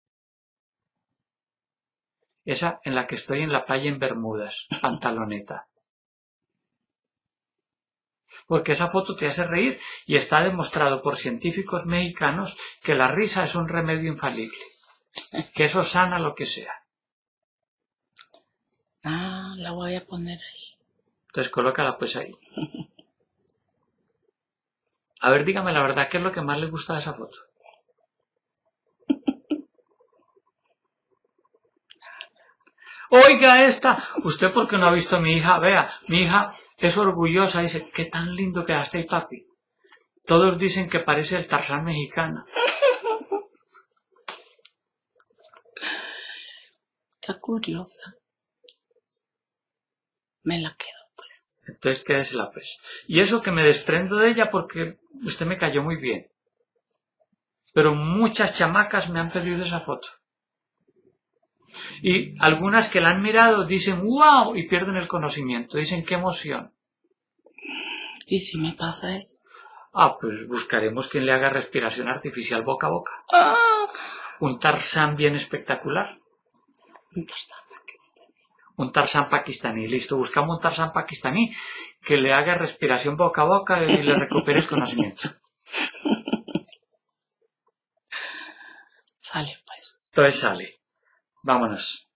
Esa en la que estoy en la playa en Bermudas, pantaloneta. Porque esa foto te hace reír y está demostrado por científicos mexicanos que la risa es un remedio infalible. Que eso sana lo que sea. Ah, la voy a poner ahí. Entonces colócala pues ahí. A ver, dígame la verdad, ¿qué es lo que más le gusta de esa foto? Oiga esta, usted porque no ha visto a mi hija, vea, mi hija es orgullosa, dice, qué tan lindo quedaste ahí, papi. Todos dicen que parece el Tarzán mexicano. Qué curiosa. Me la quedo, pues. Entonces quédesela pues. Y eso que me desprendo de ella porque usted me cayó muy bien. Pero muchas chamacas me han pedido esa foto. Y algunas que la han mirado dicen, wow, y pierden el conocimiento. Dicen, qué emoción. ¿Y si me pasa eso? Ah, pues buscaremos quien le haga respiración artificial boca a boca. ¡Ah! Un Tarzán bien espectacular. Un Tarzán pakistaní. Un Tarzán pakistaní. Listo, buscamos un Tarzán pakistaní que le haga respiración boca a boca y le recupere el conocimiento. Sale, pues. Entonces sale. Vámonos.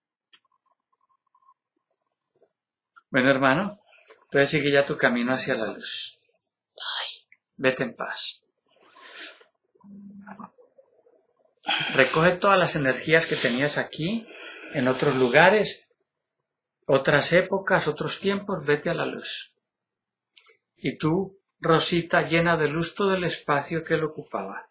Bueno, hermano, entonces sigue ya tu camino hacia la luz. Vete en paz. Recoge todas las energías que tenías aquí, en otros lugares, otras épocas, otros tiempos, vete a la luz. Y tú, Rosita, llena de luz todo el espacio que él ocupaba.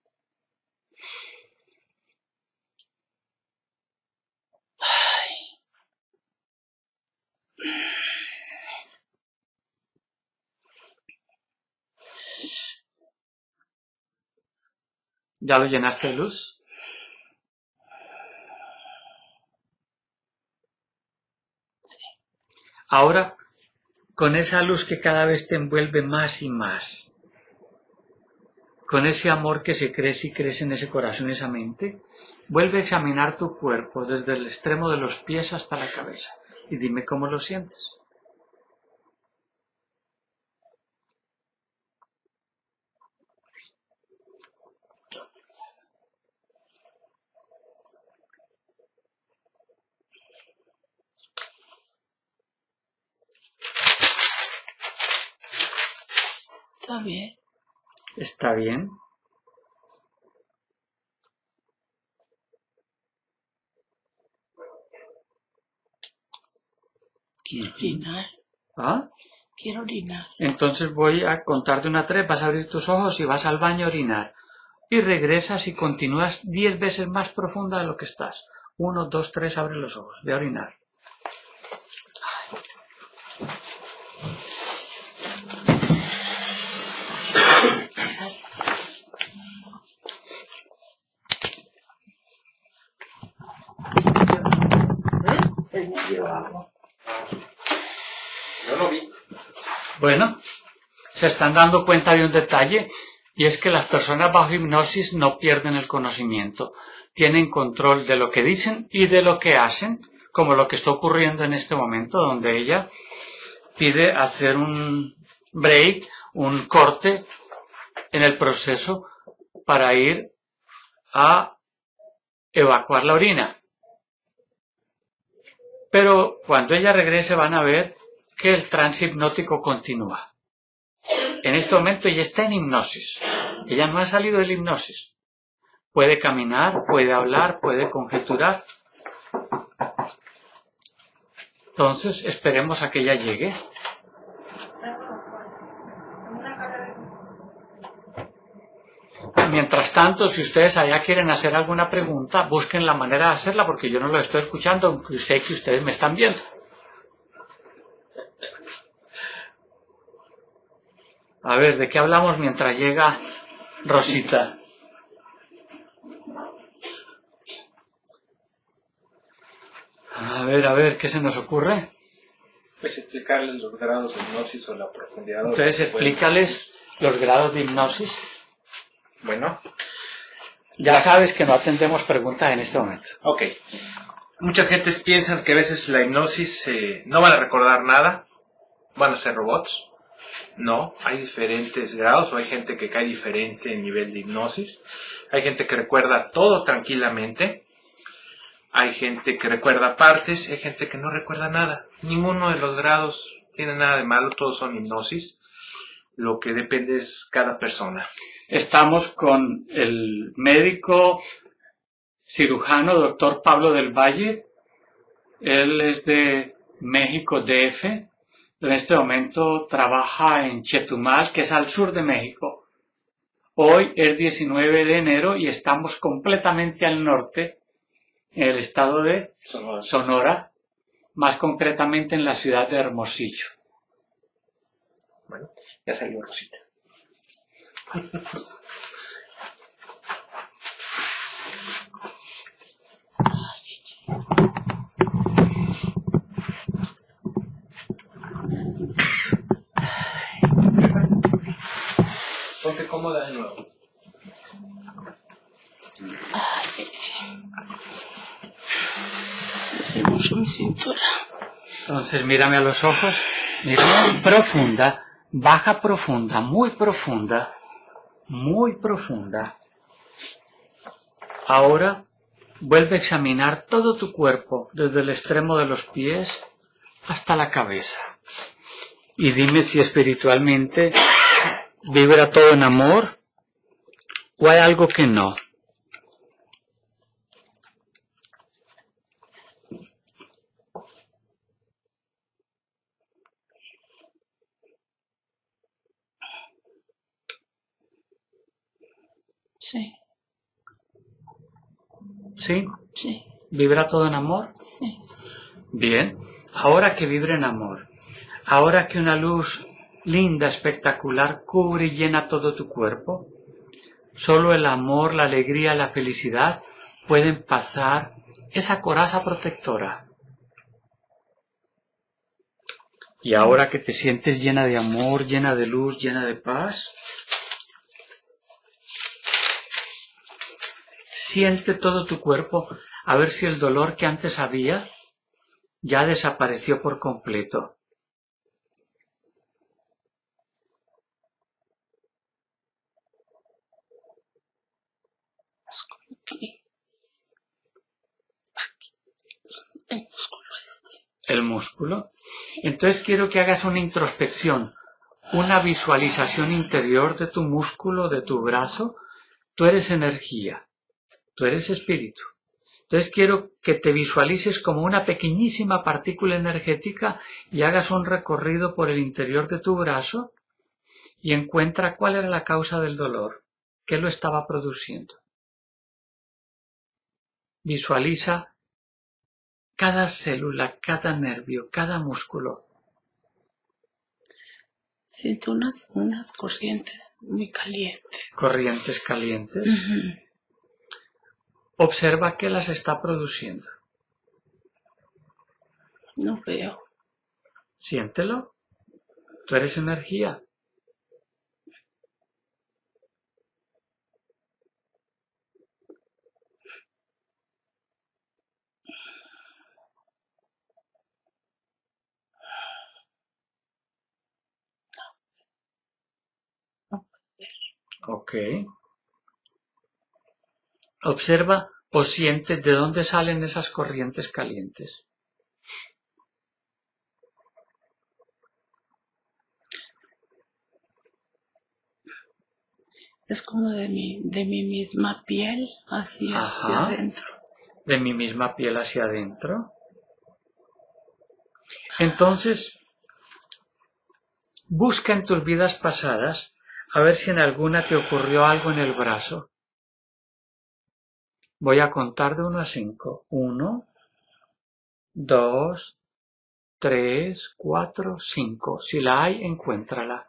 ¿Ya lo llenaste de luz? Sí. Ahora, con esa luz que cada vez te envuelve más y más, con ese amor que se crece y crece en ese corazón y esa mente, vuelve a examinar tu cuerpo desde el extremo de los pies hasta la cabeza y dime cómo lo sientes. Está bien. ¿Está bien? Quiero orinar. ¿Ah? Quiero orinar. Entonces voy a contar de 1 a 3, vas a abrir tus ojos y vas al baño a orinar. Y regresas y continúas 10 veces más profunda de lo que estás. 1, 2, 3, abre los ojos, ve a orinar. Yo no vi. Bueno, se están dando cuenta de un detalle, y es que las personas bajo hipnosis no pierden el conocimiento. Tienen control de lo que dicen y de lo que hacen, como lo que está ocurriendo en este momento, donde ella pide hacer un break, un corte en el proceso para ir a evacuar la orina. Pero cuando ella regrese van a ver que el trance hipnótico continúa. En este momento ella está en hipnosis. Ella no ha salido de la hipnosis. Puede caminar, puede hablar, puede conjeturar. Entonces esperemos a que ella llegue. Mientras tanto, si ustedes allá quieren hacer alguna pregunta, busquen la manera de hacerla porque yo no lo estoy escuchando, aunque sé que ustedes me están viendo. A ver, ¿de qué hablamos mientras llega Rosita? A ver, ¿qué se nos ocurre? Pues explicarles los grados de hipnosis o la profundidad. Entonces, explícales los grados de hipnosis. Bueno, Ya sabes que no atendemos preguntas en este momento. ok. Muchas gentes piensan que a veces la hipnosis no van a recordar nada, van a ser robots. No, hay diferentes grados, o hay gente que cae diferente en nivel de hipnosis. Hay gente que recuerda todo tranquilamente. Hay gente que recuerda partes, hay gente que no recuerda nada. Ninguno de los grados tiene nada de malo, todos son hipnosis. Lo que depende es cada persona. Estamos con el médico cirujano, doctor Pablo del Valle. Él es de México DF. En este momento trabaja en Chetumal, que es al sur de México. Hoy es 19 de enero y estamos completamente al norte, en el estado de Sonora, más concretamente en la ciudad de Hermosillo. Bueno, ya salió Rosita. ¿Qué pasa? Ponte cómoda de nuevo. mucho mi cintura. Entonces, mírame a los ojos, mírame profunda, baja profunda, muy profunda, muy profunda. Ahora, vuelve a examinar todo tu cuerpo, desde el extremo de los pies hasta la cabeza. Y dime si espiritualmente vibra todo en amor o hay algo que no. Sí, ¿Sí? sí, ¿Vibra todo en amor? sí. Bien. Ahora que vibra en amor, ahora que una luz linda, espectacular, cubre y llena todo tu cuerpo, solo el amor, la alegría, la felicidad pueden pasar esa coraza protectora. Y ahora que te sientes llena de amor, llena de luz, llena de paz, siente todo tu cuerpo a ver si el dolor que antes había ya desapareció por completo. Es como que aquí, el músculo este. El músculo. Entonces quiero que hagas una introspección, una visualización interior de tu músculo, de tu brazo. Tú eres energía, tú eres espíritu. Entonces quiero que te visualices como una pequeñísima partícula energética y hagas un recorrido por el interior de tu brazo y encuentra cuál era la causa del dolor, qué lo estaba produciendo. Visualiza cada célula, cada nervio, cada músculo. Siento unas corrientes muy calientes. Corrientes calientes. Ujú. Observa qué las está produciendo. No veo. Siéntelo. Tú eres energía. Ok. Observa o siente de dónde salen esas corrientes calientes. Es como de mi misma piel, así hacia Ajá. adentro. De mi misma piel hacia adentro. Entonces, busca en tus vidas pasadas a ver si en alguna te ocurrió algo en el brazo. Voy a contar de 1 a 5. 1, 2, 3, 4, 5. Si la hay, encuéntrala.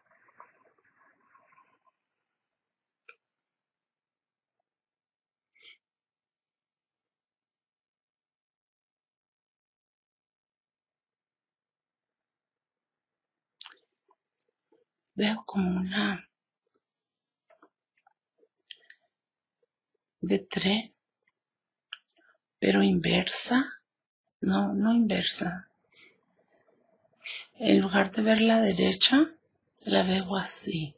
veo como una de tren, pero inversa. No inversa. En lugar de ver la derecha, la veo así.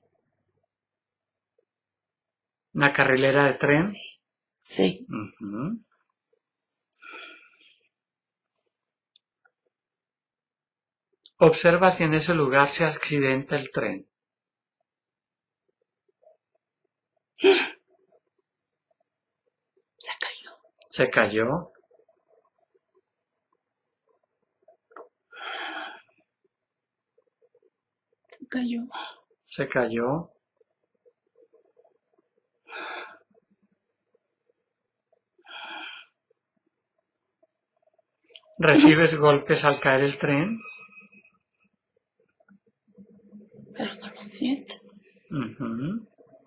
¿Una carrilera de tren? Sí. Sí. Ujú. Observa si en ese lugar se accidenta el tren. Se cayó. ¿Se cayó? Se cayó. ¿Se cayó? ¿Recibes golpes al caer el tren? Pero no lo siento. Ujú.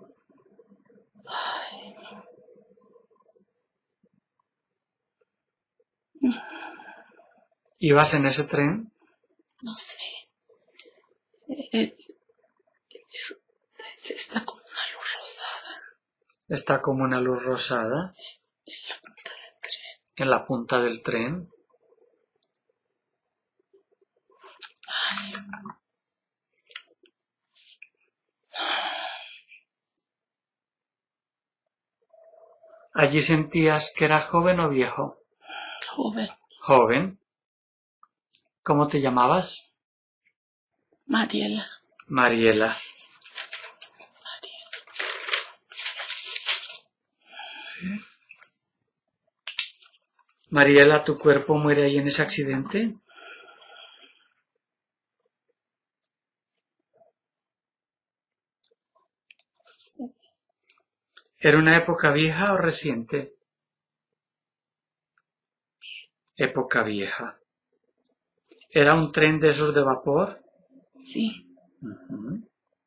¿Ibas en ese tren? No sé. Eh, Está como una luz rosada Está como una luz rosada en la punta del tren. en la punta del tren. ¿Allí sentías que eras joven o viejo? Joven. Joven. ¿Cómo te llamabas? Mariela. Mariela. Mariela, ¿tu cuerpo muere ahí en ese accidente? Sí. ¿Era una época vieja o reciente? Época vieja. ¿Era un tren de esos de vapor? Sí. Ujú.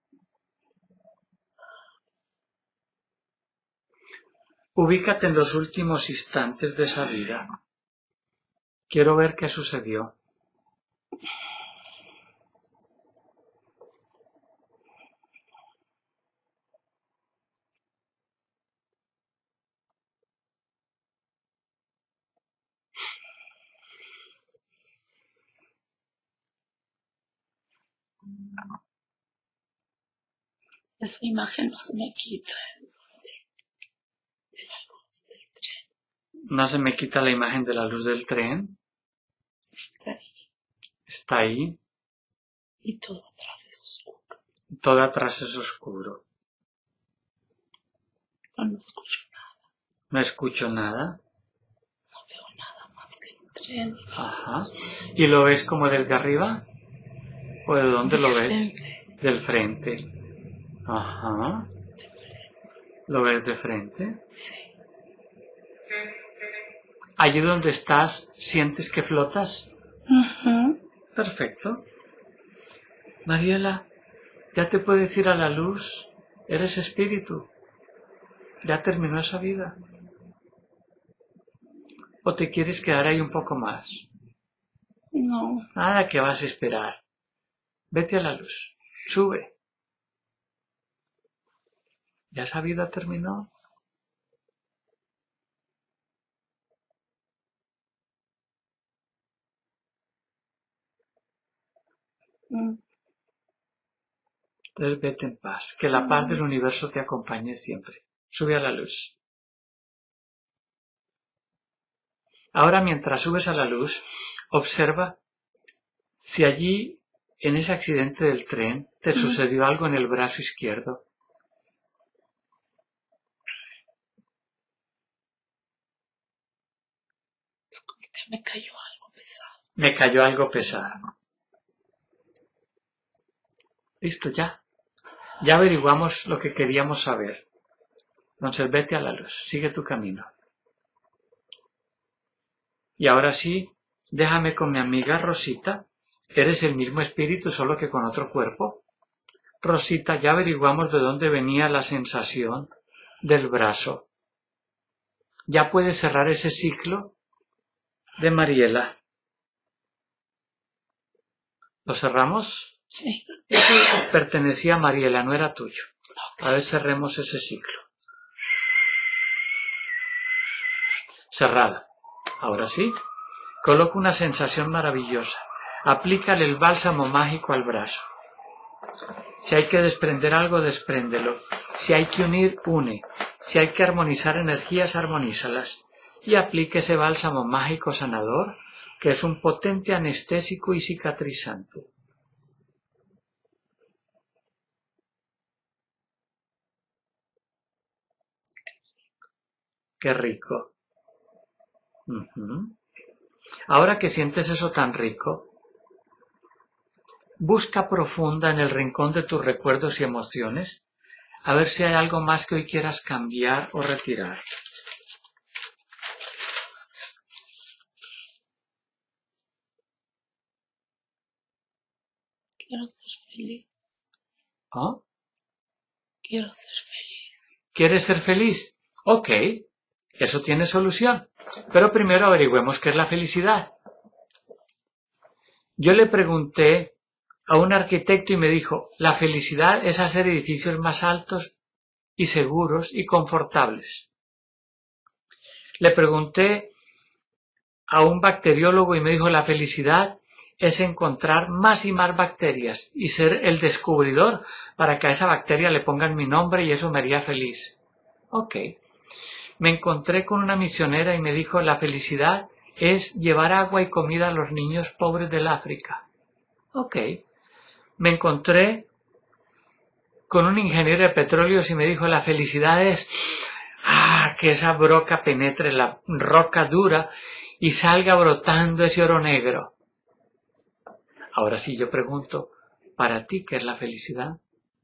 Ubícate en los últimos instantes de esa vida. Quiero ver qué sucedió. Esa imagen no se me quita. Es de la luz del tren. No se me quita la imagen de la luz del tren. Está ahí. Está ahí. Y todo atrás es oscuro. Todo atrás es oscuro. No escucho nada. No escucho nada. No veo nada más que el tren. Ajá. ¿Y lo ves como desde arriba? ¿O de dónde lo ves? Del frente. Ajá. ¿Lo ves de frente? Sí. ¿Allí donde estás sientes que flotas? Ujú. Perfecto. Mariela, ya te puedes ir a la luz. Eres espíritu. Ya terminó esa vida. ¿O te quieres quedar ahí un poco más? No. Nada que vas a esperar. Vete a la luz. Sube. ¿Ya esa vida terminó? Mm. Entonces vete en paz. Que la paz del universo te acompañe siempre. Sube a la luz. Ahora, mientras subes a la luz, observa si allí, en ese accidente del tren, te sucedió algo en el brazo izquierdo. Es como que me cayó algo pesado. Me cayó algo pesado. Listo, ya. Ya averiguamos lo que queríamos saber. Entonces vete a la luz. Sigue tu camino. Y ahora sí, déjame con mi amiga Rosita. ¿Eres el mismo espíritu, solo que con otro cuerpo? Rosita, ya averiguamos de dónde venía la sensación del brazo. Ya puedes cerrar ese ciclo de Mariela. ¿Lo cerramos? Sí. Eso pertenecía a Mariela, no era tuyo. A ver, cerremos ese ciclo. Cerrada. Ahora sí. Coloca una sensación maravillosa. Aplícale el bálsamo mágico al brazo. Si hay que desprender algo, despréndelo. Si hay que unir, une. Si hay que armonizar energías, armonízalas. Y aplique ese bálsamo mágico sanador, que es un potente anestésico y cicatrizante. Qué rico. Ahora que sientes eso tan rico, busca profunda en el rincón de tus recuerdos y emociones, a ver si hay algo más que hoy quieras cambiar o retirar. Quiero ser feliz. ¿Ah? Quiero ser feliz. ¿Quieres ser feliz? Ok, eso tiene solución. Pero primero averigüemos qué es la felicidad. Yo le pregunté a un arquitecto y me dijo, la felicidad es hacer edificios más altos y seguros y confortables. Le pregunté a un bacteriólogo y me dijo, la felicidad es encontrar más y más bacterias y ser el descubridor para que a esa bacteria le pongan mi nombre y eso me haría feliz. Ok. Me encontré con una misionera y me dijo, la felicidad es llevar agua y comida a los niños pobres del África. Ok. Me encontré con un ingeniero de petróleos y me dijo, la felicidad es que esa broca penetre la roca dura y salga brotando ese oro negro. Ahora sí yo pregunto, ¿para ti qué es la felicidad?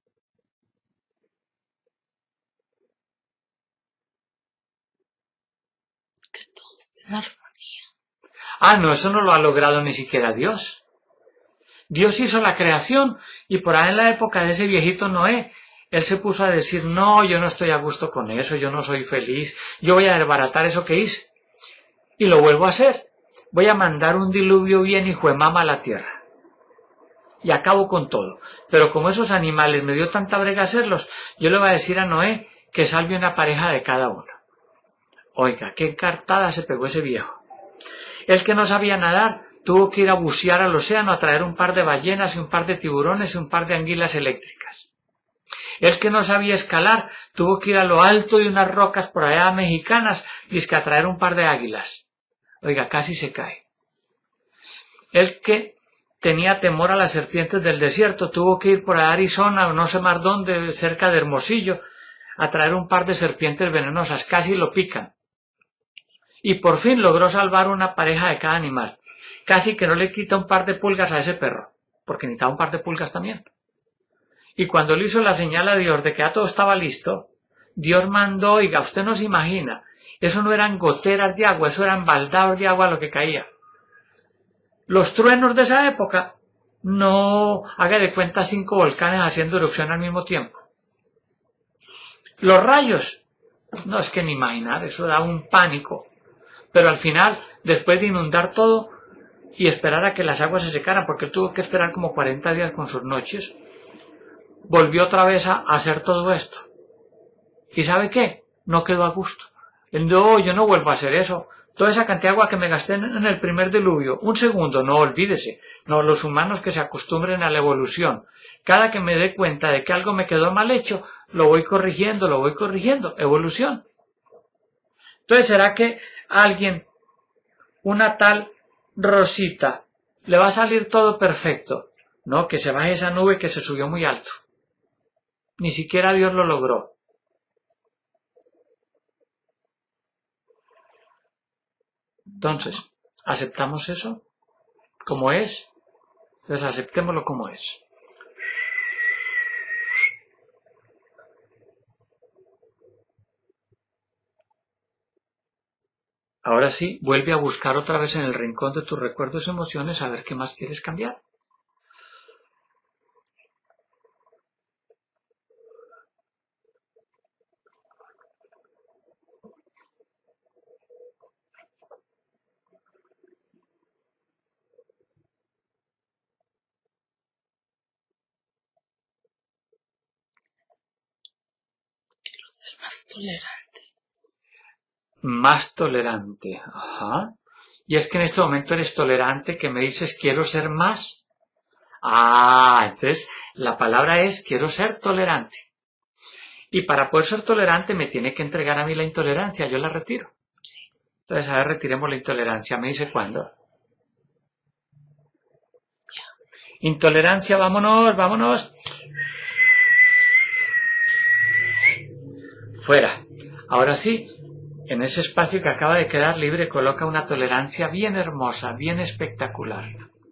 Que todo esté en armonía. No, eso no lo ha logrado ni siquiera Dios. Dios hizo la creación y por ahí en la época de ese viejito Noé, él se puso a decir, no, yo no estoy a gusto con eso, yo no soy feliz, yo voy a desbaratar eso que hice. Y lo vuelvo a hacer. Voy a mandar un diluvio bien hijo de mama a la tierra. Y acabo con todo. Pero como esos animales me dio tanta brega hacerlos, yo le voy a decir a Noé que salve una pareja de cada uno. Oiga, qué encartada se pegó ese viejo. El que no sabía nadar tuvo que ir a bucear al océano a traer un par de ballenas y un par de tiburones y un par de anguilas eléctricas. El que no sabía escalar tuvo que ir a lo alto de unas rocas por allá mexicanas dizque a traer un par de águilas. Oiga, casi se cae. El que tenía temor a las serpientes del desierto tuvo que ir por Arizona o no sé más dónde, cerca de Hermosillo, a traer un par de serpientes venenosas. Casi lo pican. Y por fin logró salvar una pareja de cada animal. Casi que no le quita un par de pulgas a ese perro, porque necesitaba un par de pulgas también. Y cuando le hizo la señal a Dios de que ya todo estaba listo, Dios mandó, oiga, usted no se imagina, eso no eran goteras de agua, eso eran baldados de agua lo que caía. Los truenos de esa época, no haga de cuenta 5 volcanes haciendo erupción al mismo tiempo. Los rayos, no es que ni imaginar, eso da un pánico. Pero al final, después de inundar todo y esperar a que las aguas se secaran, porque él tuvo que esperar como 40 días con sus noches, volvió otra vez a hacer todo esto. ¿Y sabe qué? No quedó a gusto. No, yo no vuelvo a hacer eso. Toda esa cantidad de agua que me gasté en el primer diluvio, un segundo, no olvídese. No, los humanos que se acostumbren a la evolución. Cada que me dé cuenta de que algo me quedó mal hecho, lo voy corrigiendo, evolución. Entonces, ¿será que alguien, una tal Rosita, le va a salir todo perfecto? No, que se baje esa nube que se subió muy alto. Ni siquiera Dios lo logró. Entonces, ¿aceptamos eso como es? Entonces aceptémoslo como es. Ahora sí, vuelve a buscar otra vez en el rincón de tus recuerdos y emociones a ver qué más quieres cambiar. Más tolerante. Más tolerante. Ajá. Y es que en este momento eres tolerante, que me dices quiero ser más. Ah, entonces la palabra es quiero ser tolerante. Y para poder ser tolerante me tiene que entregar a mí la intolerancia, yo la retiro. Sí. Entonces, a ver, retiremos la intolerancia. ¿Me dice cuándo? Intolerancia, vámonos, vámonos. Fuera. Ahora sí, en ese espacio que acaba de quedar libre, coloca una tolerancia bien hermosa, bien espectacular.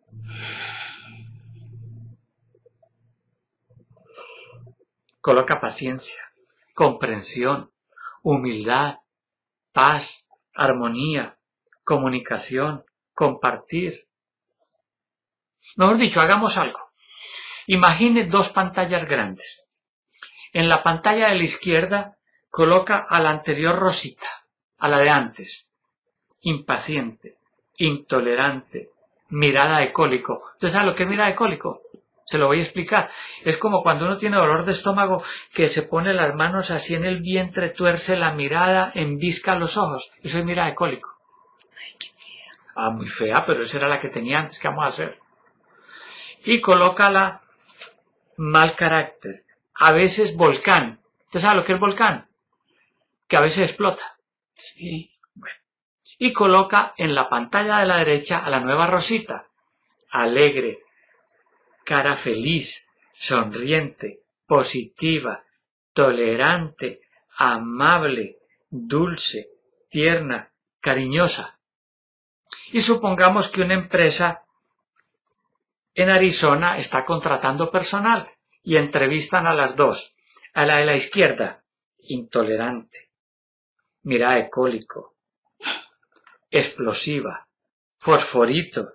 Coloca paciencia, comprensión, humildad, paz, armonía, comunicación, compartir. Mejor dicho, hagamos algo. Imagine dos pantallas grandes. En la pantalla de la izquierda, coloca a la anterior rosita, a la de antes. Impaciente, intolerante, mirada de cólico. ¿Usted sabe lo que es mirada de cólico? Se lo voy a explicar. Es como cuando uno tiene dolor de estómago, que se pone las manos así en el vientre, tuerce la mirada, embisca los ojos. Eso es mirada de cólico. Ay, qué fea. Ah, muy fea, pero esa era la que tenía antes. ¿Qué vamos a hacer? Y colócala mal carácter. A veces volcán. ¿Usted sabe lo que es volcán? Que a veces explota. Sí. Y coloca en la pantalla de la derecha a la nueva rosita. Alegre, cara feliz, sonriente, positiva, tolerante, amable, dulce, tierna, cariñosa. Y supongamos que una empresa en Arizona está contratando personal y entrevistan a las dos. A la de la izquierda, intolerante, mirada de cólico, explosiva, fosforito.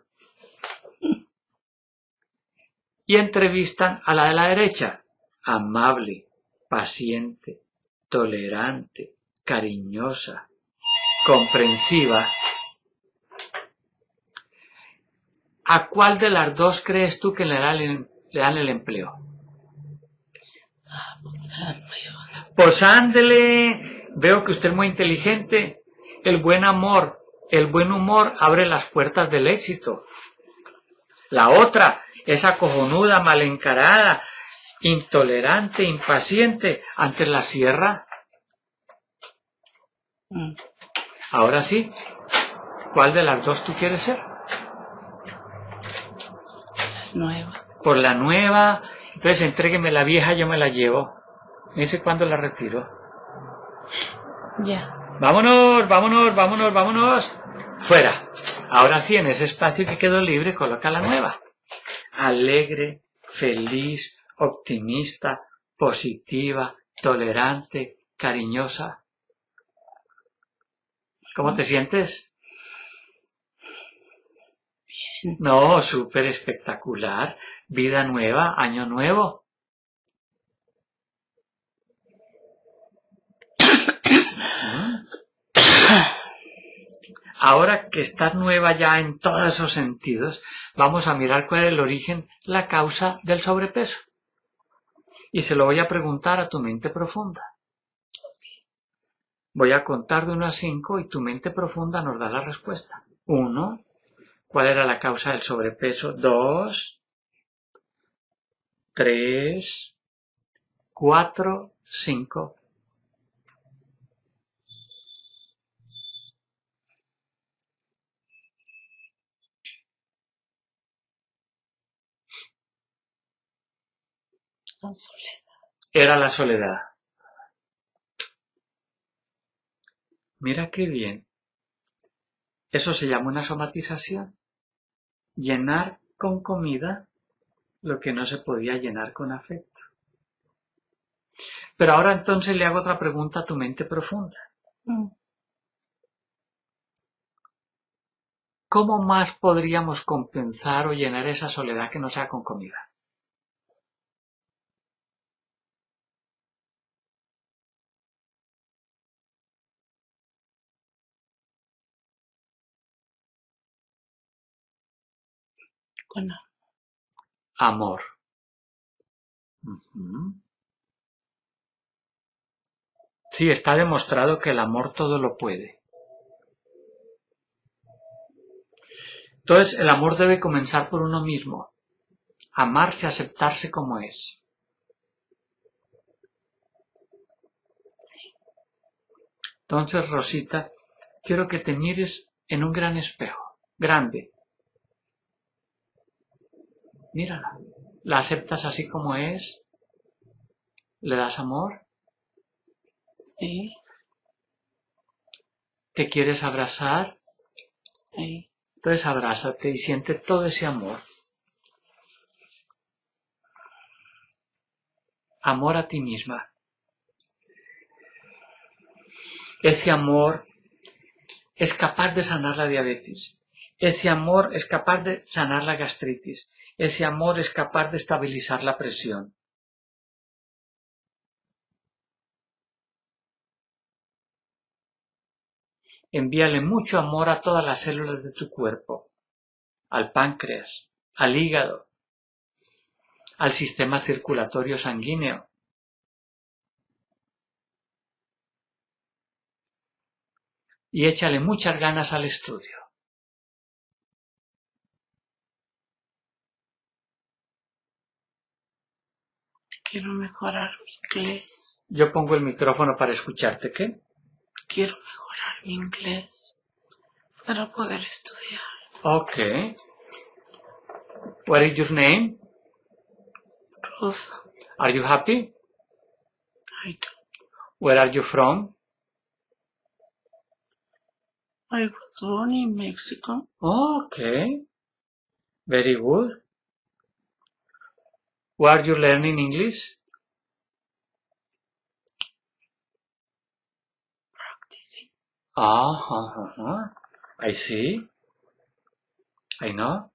Y entrevistan a la de la derecha, amable, paciente, tolerante, cariñosa, comprensiva. ¿A cuál de las dos crees tú que le dan el empleo? Vamos a la nueva. Pues ándele, veo que usted es muy inteligente. El buen amor, el buen humor abre las puertas del éxito. La otra, esa cojonuda, mal encarada, intolerante, impaciente, antes la cierra. Ahora sí, ¿cuál de las dos tú quieres ser? Nueva. Por la nueva. Entonces entrégueme la vieja, yo me la llevo. Me dice cuándo la retiro. Ya. Vámonos, vámonos, vámonos, vámonos. Fuera. Ahora sí, en ese espacio que quedó libre, coloca la nueva. Alegre, feliz, optimista, positiva, tolerante, cariñosa. ¿Cómo te sientes? Bien. No, súper espectacular. Vida nueva, año nuevo. Ahora que estás nueva ya en todos esos sentidos, vamos a mirar cuál es el origen, la causa del sobrepeso. Y se lo voy a preguntar a tu mente profunda. Voy a contar de 1 a 5 y tu mente profunda nos da la respuesta. 1. ¿Cuál era la causa del sobrepeso? 2. 3. 4. 5. La soledad. Era la soledad. Mira qué bien. Eso se llama una somatización. Llenar con comida lo que no se podía llenar con afecto. Pero ahora entonces le hago otra pregunta a tu mente profunda. ¿Cómo más podríamos compensar o llenar esa soledad que no sea con comida? Con Amor. Ujú. Sí, está demostrado que el amor todo lo puede. Entonces, el amor debe comenzar por uno mismo. Amarse, aceptarse como es. Entonces, Rosita, quiero que te mires en un gran espejo, grande. Mírala. ¿La aceptas así como es? ¿Le das amor? Sí, ¿Te quieres abrazar? sí. Entonces abrázate y siente todo ese amor. Amor a ti misma. Ese amor es capaz de sanar la diabetes. Ese amor es capaz de sanar la gastritis. Ese amor es capaz de estabilizar la presión. Envíale mucho amor a todas las células de tu cuerpo, al páncreas, al hígado, al sistema circulatorio sanguíneo. Y échale muchas ganas al estudio. Quiero mejorar mi inglés. Yo pongo el micrófono para escucharte, ¿qué? Quiero mejorar mi inglés para poder estudiar. Okay. What is your name? Rosa, Are you happy? I don't. Where are you from? I was born in Mexico. Okay. Very good. Where are you learning English? Practicing. I see. I know.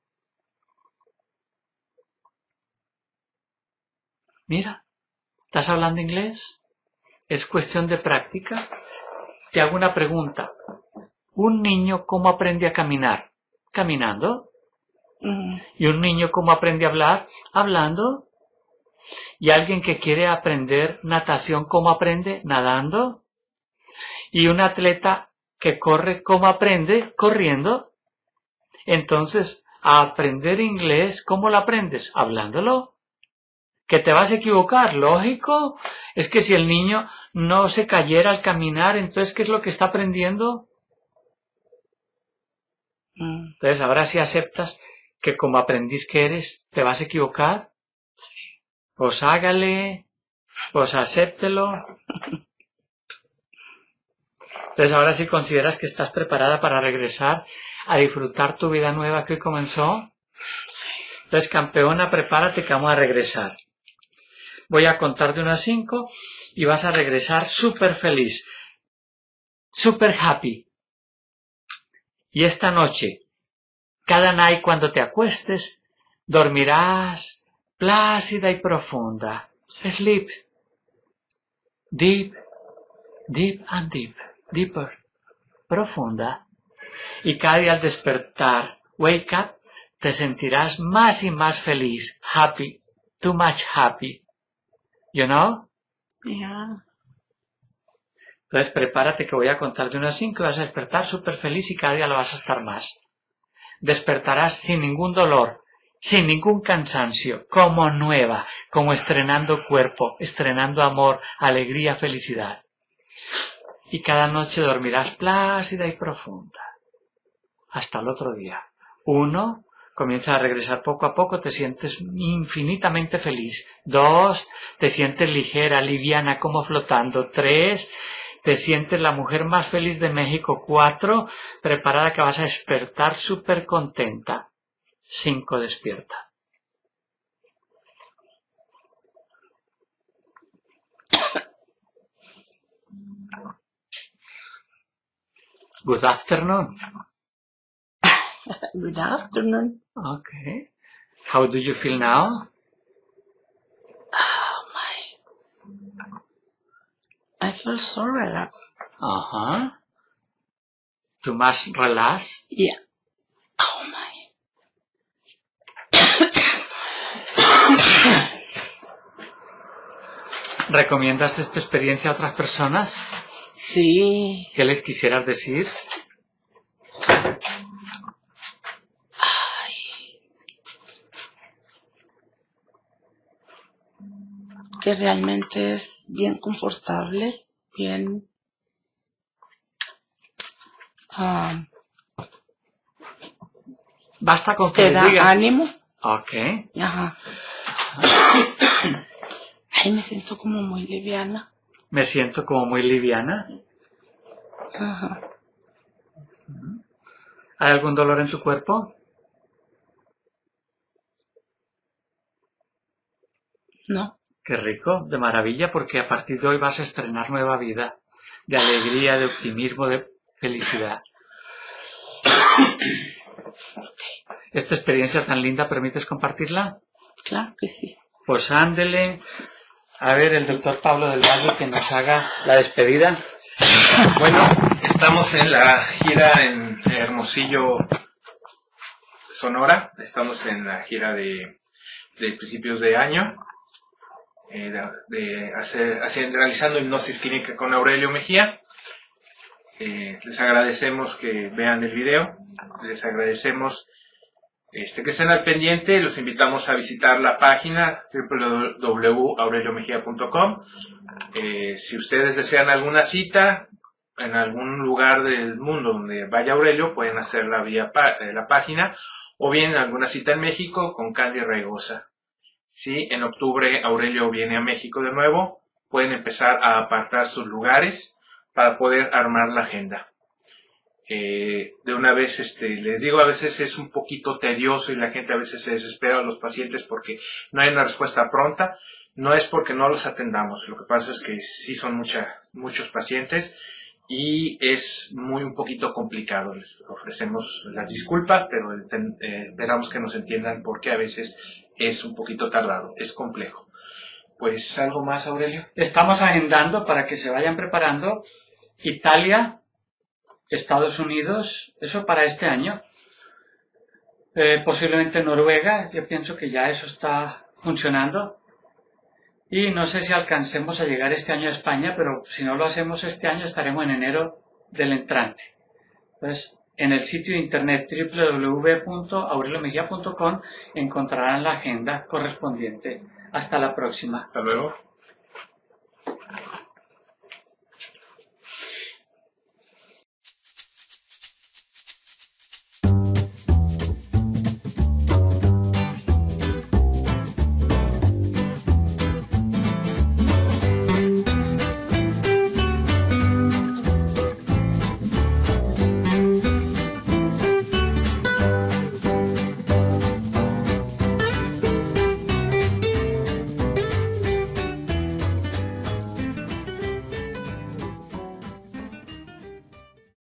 Mira, ¿estás hablando inglés? Es cuestión de práctica. Te hago una pregunta. ¿Un niño cómo aprende a caminar? Caminando. ¿Y un niño cómo aprende a hablar? Hablando. ¿Y alguien que quiere aprender natación cómo aprende? Nadando. ¿Y un atleta que corre cómo aprende? Corriendo. Entonces, a aprender inglés, ¿cómo lo aprendes? Hablándolo. ¿Que te vas a equivocar? Lógico. Es que si el niño no se cayera al caminar, entonces, ¿qué es lo que está aprendiendo? Entonces, ahora sí aceptas que como aprendiz que eres, ¿te vas a equivocar? Sí. Pues hágale, pues acéptelo. Entonces, ahora sí consideras que estás preparada para regresar a disfrutar tu vida nueva que hoy comenzó. Sí. Entonces, campeona, prepárate que vamos a regresar. Voy a contar de 1 a 5 y vas a regresar súper feliz, súper happy. Y esta noche, cada night cuando te acuestes, dormirás plácida y profunda. Sleep. Deep, deep and deep, deeper, profunda. Y cada día al despertar, wake up, te sentirás más y más feliz, happy, too much happy. You know? Yeah. Entonces prepárate que voy a contar de 1 a 5 y vas a despertar súper feliz y cada día lo vas a estar más. Despertarás sin ningún dolor, sin ningún cansancio, como nueva, como estrenando cuerpo, estrenando amor, alegría, felicidad. Y cada noche dormirás plácida y profunda. Hasta el otro día. 1, comienza a regresar poco a poco, te sientes infinitamente feliz. 2, te sientes ligera, liviana, como flotando. 3, te sientes la mujer más feliz de México. 4, preparada que vas a despertar súper contenta. 5, despierta. Good afternoon. Good afternoon. Okay. How do you feel now? Oh my. I feel so relaxed. Too much relaxed? Yeah. Oh my. ¿Recomiendas esta experiencia a otras personas? Sí. ¿Qué les quisieras decir? Que realmente es bien confortable, bien Basta con que te les da digas. ánimo. Ok. Ajá. Ay, me siento como muy liviana. Me siento como muy liviana. Ajá. ¿Hay algún dolor en tu cuerpo? No. Qué rico, de maravilla, porque a partir de hoy vas a estrenar nueva vida, de alegría, de optimismo, de felicidad. ¿Esta experiencia tan linda permites compartirla? Claro que sí. Pues ándele. A ver, el doctor Pablo del Valle que nos haga la despedida. Bueno, estamos en la gira en Hermosillo, Sonora. Estamos en la gira de principios de año, realizando hipnosis clínica con Aurelio Mejía. Les agradecemos que vean el video, les agradecemos que estén al pendiente. Los invitamos a visitar la página www.aureliomejia.com. Si ustedes desean alguna cita en algún lugar del mundo donde vaya Aurelio, pueden hacerla vía la página, o bien alguna cita en México con Candy Raigosa. Si en octubre Aurelio viene a México de nuevo, pueden empezar a apartar sus lugares para poder armar la agenda. De una vez, les digo, a veces es un poquito tedioso y la gente a veces se desespera a los pacientes porque no hay una respuesta pronta. No es porque no los atendamos, lo que pasa es que sí son muchos pacientes y es un poquito complicado. Les ofrecemos las disculpas, pero esperamos que nos entiendan porque a veces es un poquito tardado, es complejo. Pues, ¿algo más, Aurelio? Estamos agendando para que se vayan preparando Italia, Estados Unidos, eso para este año. Posiblemente Noruega, yo pienso que ya eso está funcionando. Y no sé si alcancemos a llegar este año a España, pero si no lo hacemos este año estaremos en enero del entrante. Entonces, en el sitio de internet www.aureliomejia.com encontrarán la agenda correspondiente. Hasta la próxima. Hasta luego.